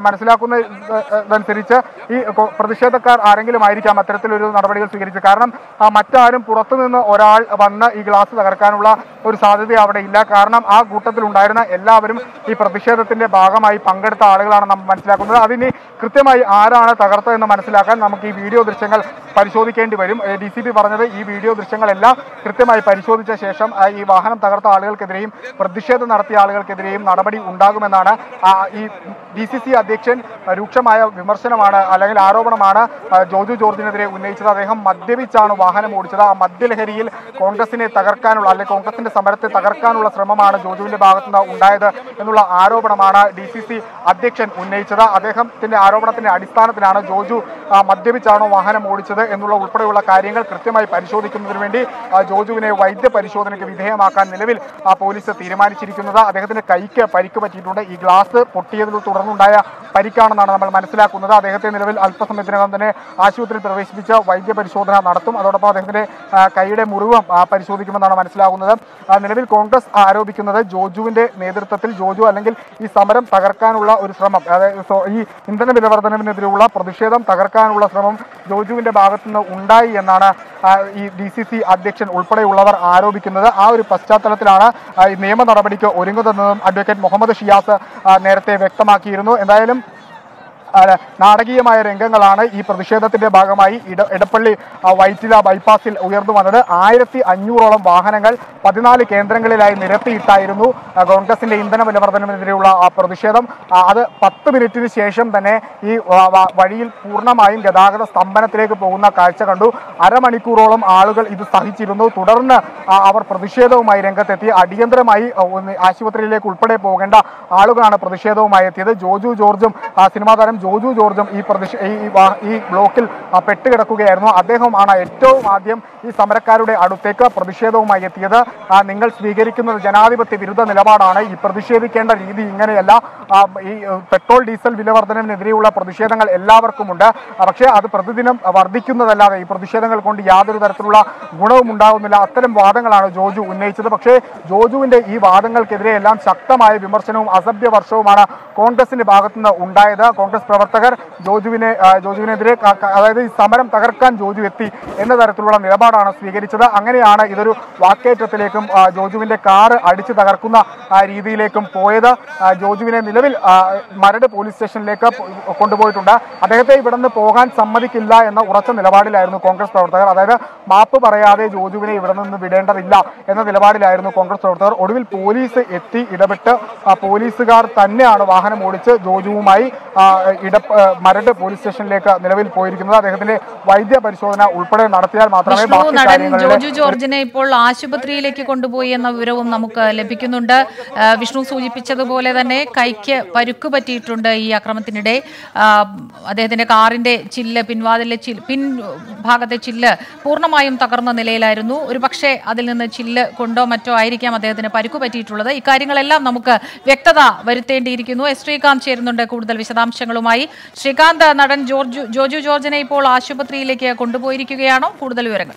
മനസ്സിലാക്കുന്നതനുസരിച്ച് ഈ പ്രതിഷേധക്കാർ ആരെങ്കിലും ആയിരിക്കാം അത്തരത്തിലൊരു നടപടികൾ സ്വീകരിച്ചത്. കാരണം മറ്റാരും പുറത്തുനിന്ന് ഒരാൾ വന്ന് ഈ ഗ്ലാസ് തകർക്കാനുള്ള ഒരു സാധ്യത അവിടെ ഇല്ല. കാരണം ആ കൂട്ടത്തിലുണ്ടായിരുന്ന എല്ലാവരും ഈ പ്രതിഷേധത്തിന്റെ ഭാഗമായി പങ്കെടുത്ത ആളുകളാണ് നമ്മൾ മനസ്സിലാക്കുന്നത്. അതിന് കൃത്യമായി ആരാണ് തകർത്തതെന്ന് മനസ്സിലാക്കാൻ നമുക്ക് ഈ വീഡിയോ ദൃശ്യങ്ങൾ പരിശോധിക്കേണ്ടി വരും. ഡി സി പി പറഞ്ഞത് ഈ വീഡിയോ ദൃശ്യങ്ങളെല്ലാം കൃത്യമായി പരിശോധിച്ച ശേഷം ഈ വാഹനം തകർത്ത ആളുകൾക്കെതിരെയും പ്രതിഷേധം നടത്തിയ ആളുകൾക്കെതിരെയും നടപടി ഉണ്ടാകുമെന്നാണ്. ഈ ഡി സി സി അധ്യക്ഷൻ രൂക്ഷമായ വിമർശനമാണ് അല്ലെങ്കിൽ ആരോപണമാണ് ജോജു ജോർജിനെതിരെ ഉന്നയിച്ചത്. അദ്ദേഹം മദ്യപിച്ചാണ് വാഹനം ഓടിച്ചത്. ആ മദ്യലഹരിയിൽ കോൺഗ്രസിനെ തകർക്കാനുള്ള അല്ലെങ്കിൽ കോൺഗ്രസിന്റെ സമരത്തെ തകർക്കാനുള്ള ശ്രമമാണ് ജോജുവിന്റെ ഭാഗത്തുനിന്ന് ഉണ്ടായത് എന്നുള്ള ആരോപണമാണ് ഡി സി സി അധ്യക്ഷൻ ഉന്നയിച്ചത്. അദ്ദേഹത്തിന്റെ ആരോപണത്തിന്റെ അടിസ്ഥാനത്തിലാണ് ജോജു മദ്യപിച്ചാണോ വാഹനം ഓടിച്ചത് എന്നുള്ള ഉൾപ്പെടെയുള്ള കാര്യങ്ങൾ കൃത്യമായി പരിശോധിക്കുന്നതിന് വേണ്ടി ജോജുവിനെ വൈദ്യ പരിശോധനയ്ക്ക് വിധേയമാക്കാൻ നിലവിൽ പോലീസ് തീരുമാനിച്ചിരിക്കുന്നത്. അദ്ദേഹത്തിന്റെ കൈക്ക് പരിക്ക് പറ്റിയിട്ടുണ്ട്. ഈ ഗ്ലാസ് പൊട്ടിയതിൽ തുടർന്നുണ്ടായ പരിക്കാണെന്നാണ് നമ്മൾ മനസ്സിലാക്കുന്നത്. അദ്ദേഹത്തെ നിലവിൽ അല്പസമയത്തിനകം തന്നെ ആശുപത്രിയിൽ പ്രവേശിപ്പിച്ച് വൈദ്യ പരിശോധന നടത്തും. അതോടൊപ്പം അദ്ദേഹത്തിന്റെ കൈയുടെ മുറിവും പരിശോധിക്കുമെന്നാണ് മനസ്സിലാകുന്നത്. നിലവിൽ കോൺഗ്രസ് ആരോപിക്കുന്നത് ജോജുവിന്റെ നേതൃത്വത്തിൽ ജോജു അല്ലെങ്കിൽ ഈ സമരം തകർക്കാനുള്ള ഒരു ശ്രമം, അതായത് ഈ ഇന്ധന വില വർധനവിനെതിരെയുള്ള പ്രതിഷേധം തകർക്കാനുള്ള ശ്രമം ജോജുവിന്റെ ഭാഗത്തുനിന്ന് ഉണ്ടായി എന്നാണ് ഈ ഡി സി സി അധ്യക്ഷൻ ഉൾപ്പെടെയുള്ളവർ ആരോപിക്കുന്നത്. ആ ഒരു പശ്ചാത്തലത്തിലാണ് ഈ നിയമ നടപടിക്ക് ഒരുങ്ങുന്നതെന്നും അഡ്വക്കേറ്റ് മുഹമ്മദ് ഷിയാസ് നേരത്തെ വ്യക്തമാക്കിയിരുന്നു. എന്തായാലും നാടകീയമായ രംഗങ്ങളാണ് ഈ പ്രതിഷേധത്തിന്റെ ഭാഗമായി ഇട എടപ്പള്ളി വൈറ്റില ബൈപ്പാസിൽ ഉയർന്നു വന്നത്. ആയിരത്തി അഞ്ഞൂറോളം വാഹനങ്ങൾ പതിനാല് കേന്ദ്രങ്ങളിലായി നിരത്തിയിട്ടായിരുന്നു കോൺഗ്രസിന്റെ ഇന്ധന വില വർധനവിനെതിരെയുള്ള ആ പ്രതിഷേധം. അത് പത്ത് മിനിറ്റിന് ശേഷം തന്നെ ഈ വഴിയിൽ പൂർണ്ണമായും ഗതാഗത സ്തംഭനത്തിലേക്ക് പോകുന്ന കാഴ്ച കണ്ടു. അരമണിക്കൂറോളം ആളുകൾ ഇത് സഹിച്ചിരുന്നു. തുടർന്ന് അവർ പ്രതിഷേധവുമായി രംഗത്തെത്തി. അടിയന്തരമായി ആശുപത്രിയിലേക്ക് ഉൾപ്പെടെ പോകേണ്ട ആളുകളാണ് പ്രതിഷേധവുമായി എത്തിയത്. ജോജു ജോർജും സിനിമാ താരം ജോജു ജോർജും ഈ പ്രതിഷേ ഈ ഈ ബ്ലോക്കിൽ പെട്ടുകിടക്കുകയായിരുന്നു. അദ്ദേഹമാണ് ഏറ്റവും ആദ്യം ഈ സമരക്കാരുടെ അടുത്തേക്ക് പ്രതിഷേധവുമായി എത്തിയത്. നിങ്ങൾ സ്വീകരിക്കുന്നത് ജനാധിപത്യ വിരുദ്ധ നിലപാടാണ്, ഈ പ്രതിഷേധിക്കേണ്ട രീതി ഇങ്ങനെയല്ല, ഈ പെട്രോൾ ഡീസൽ വില വർധനവിനെതിരെയുള്ള പ്രതിഷേധങ്ങൾ എല്ലാവർക്കുമുണ്ട്, പക്ഷേ അത് പ്രതിദിനം വർദ്ധിക്കുന്നതല്ലാതെ ഈ പ്രതിഷേധങ്ങൾ കൊണ്ട് യാതൊരു തരത്തിലുള്ള ഗുണവും ഉണ്ടാകുന്നില്ല. അത്തരം വാദങ്ങളാണ് ജോജു ഉന്നയിച്ചത്. പക്ഷേ ജോജുവിന്റെ ഈ വാദങ്ങൾക്കെതിരെയെല്ലാം ശക്തമായ വിമർശനവും അസഭ്യ വർഷവുമാണ് കോൺഗ്രസിന്റെ ഭാഗത്തുനിന്ന് ഉണ്ടായത്. കോൺഗ്രസ് പ്രവർത്തകർ ജോജുവിനെ ജോജുവിനെതിരെ അതായത് ഈ സമരം തകർക്കാൻ ജോജു എത്തി എന്ന തരത്തിലുള്ള നിലപാടാണ് സ്വീകരിച്ചത്. അങ്ങനെയാണ് ഇതൊരു വാക്കേറ്റത്തിലേക്കും ജോജുവിന്റെ കാറ് അടിച്ചു തകർക്കുന്ന രീതിയിലേക്കും പോയത്. ജോജുവിനെ നിലവിൽ മരട് പോലീസ് സ്റ്റേഷനിലേക്ക് കൊണ്ടുപോയിട്ടുണ്ട്. അദ്ദേഹത്തെ ഇവിടെ നിന്ന് പോകാൻ സമ്മതിക്കില്ല എന്ന ഉറച്ച നിലപാടിലായിരുന്നു കോൺഗ്രസ് പ്രവർത്തകർ. അതായത് മാപ്പ് പറയാതെ ജോജുവിനെ ഇവിടെ നിന്ന് വിടേണ്ടതില്ല എന്ന നിലപാടിലായിരുന്നു കോൺഗ്രസ് പ്രവർത്തകർ. ഒടുവിൽ പോലീസ് എത്തി ഇടപെട്ട് പോലീസുകാർ തന്നെയാണ് വാഹനം ഓടിച്ച് ജോജുവുമായി ഇട മരട് പോലീസ് സ്റ്റേഷനിലേക്ക് നിലവിൽ പോയിരിക്കുന്നത്. അദ്ദേഹത്തിന്റെ വൈദ്യ പരിശോധന ഉൾപ്പെടെ നടത്തിയാൽ മാത്രമേ ബാക്കി കാര്യങ്ങളിൽ ജോജു ജോർജിനെ ഇപ്പോൾ ആശുപത്രിയിലേക്ക് കൊണ്ടുപോയി എന്ന വിവരവും നമുക്ക് ലഭിക്കുന്നുണ്ട്. വിഷ്ണു സൂചിപ്പിച്ചതുപോലെ തന്നെ കൈക്ക് പരുക്ക് പറ്റിയിട്ടുണ്ട് ഈ അക്രമത്തിനിടെ. അദ്ദേഹത്തിന്റെ കാറിന്റെ ചില്ല് പിൻവാതിലെ ചില്ല് പിൻ ഭാഗത്തെ ചില്ല് പൂർണ്ണമായും തകർന്ന നിലയിലായിരുന്നു. ഒരു പക്ഷേ അതിൽ നിന്ന് ചില്ല് കൊണ്ടോ മറ്റോ ആയിരിക്കാം അദ്ദേഹത്തിന് പരുക്ക് പറ്റിയിട്ടുള്ളത്. ഇക്കാര്യങ്ങളെല്ലാം നമുക്ക് വ്യക്തത വരുത്തേണ്ടിയിരിക്കുന്നു. എസ് ശ്രീകാന്ത് ചേരുന്നുണ്ട് കൂടുതൽ വിശദാംശങ്ങളുമായി. ശ്രീകാന്ത്, നടൻ ജോർജു ജോജു ജോർജിനെ ഇപ്പോൾ ആശുപത്രിയിലേക്ക് കൊണ്ടുപോയിരിക്കുകയാണോ? കൂടുതൽ വിവരങ്ങൾ.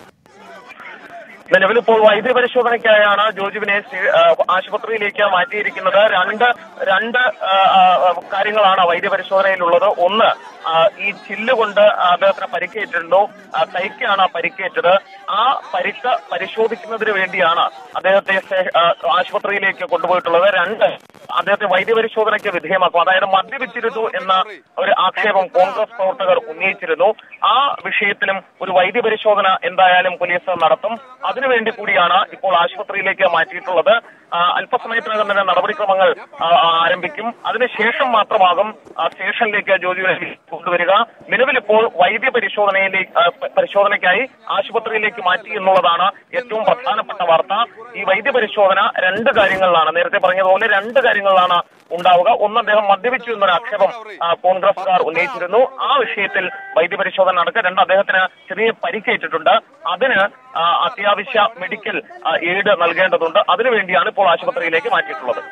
നിലവിൽ ഇപ്പോൾ വൈദ്യ പരിശോധനയ്ക്കായാണ് ജോജുവിനെ ആശുപത്രിയിലേക്ക് മാറ്റിയിരിക്കുന്നത്. രണ്ട് രണ്ട് കാര്യങ്ങളാണ് വൈദ്യ പരിശോധനയിലുള്ളത്. ഒന്ന്, ഈ ചില്ല് കൊണ്ട് അദ്ദേഹത്തിന് പരിക്കേറ്റിരുന്നു, കൈക്കാണ് പരിക്കേറ്റത്. ആ പരിക്ക് പരിശോധിക്കുന്നതിന് വേണ്ടിയാണ് അദ്ദേഹത്തെ ആശുപത്രിയിലേക്ക് കൊണ്ടുപോയിട്ടുള്ളത്. രണ്ട്, അദ്ദേഹത്തെ വൈദ്യപരിശോധനയ്ക്ക് വിധേയമാക്കും. അതായത് മദ്യപിച്ചിരുന്നു എന്ന ഒരു ആക്ഷേപം കോൺഗ്രസ് പ്രവർത്തകർ ഉന്നയിച്ചിരുന്നു. ആ വിഷയത്തിലും ഒരു വൈദ്യപരിശോധന എന്തായാലും പോലീസ് നടത്തും. അതിനുവേണ്ടി കൂടിയാണ് ഇപ്പോൾ ആശുപത്രിയിലേക്ക് മാറ്റിയിട്ടുള്ളത്. അല്പസമയത്തിനകം തന്നെ നടപടിക്രമങ്ങൾ ആരംഭിക്കും. അതിനുശേഷം മാത്രമാകും സ്റ്റേഷനിലേക്ക് ജോജുവിനെ കൊണ്ടുവരിക. നിലവിലിപ്പോൾ വൈദ്യ പരിശോധനയിലേക്ക് പരിശോധനയ്ക്കായി ആശുപത്രിയിലേക്ക് മാറ്റി എന്നുള്ളതാണ് ഏറ്റവും പ്രധാനപ്പെട്ട വാർത്ത. ഈ വൈദ്യ പരിശോധന രണ്ട് കാര്യങ്ങളിലാണ്, നേരത്തെ പറഞ്ഞതുപോലെ രണ്ട് കാര്യങ്ങളിലാണ് ഉണ്ടാവുക. ഒന്ന്, അദ്ദേഹം മദ്യപിച്ചു എന്നൊരു ആക്ഷേപം കോൺഗ്രസുകാർ ഉന്നയിച്ചിരുന്നു. ആ വിഷയത്തിൽ വൈദ്യപരിശോധന നടക്കുക. രണ്ട്, അദ്ദേഹത്തിന് ചെറിയ പരിക്കേറ്റിട്ടുണ്ട്. അതിന് അത്യാവശ്യ മെഡിക്കൽ എയ്ഡ് നൽകേണ്ടതുണ്ട്. അതിനുവേണ്ടിയാണ് ഇപ്പോൾ ആശുപത്രിയിലേക്ക് മാറ്റിയിട്ടുള്ളത്.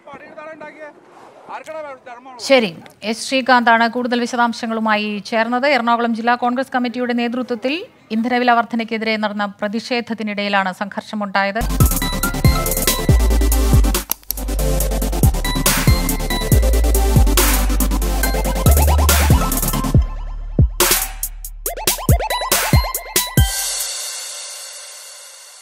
ശരി, എസ് ശ്രീകാന്താണ് കൂടുതൽ വിശദാംശങ്ങളുമായി ചേർന്നത്. എറണാകുളം ജില്ലാ കോൺഗ്രസ് കമ്മിറ്റിയുടെ നേതൃത്വത്തിൽ ഇന്ധനവില വർധനയ്ക്കെതിരെ നടന്ന പ്രതിഷേധത്തിനിടയിലാണ് സംഘർഷമുണ്ടായത്.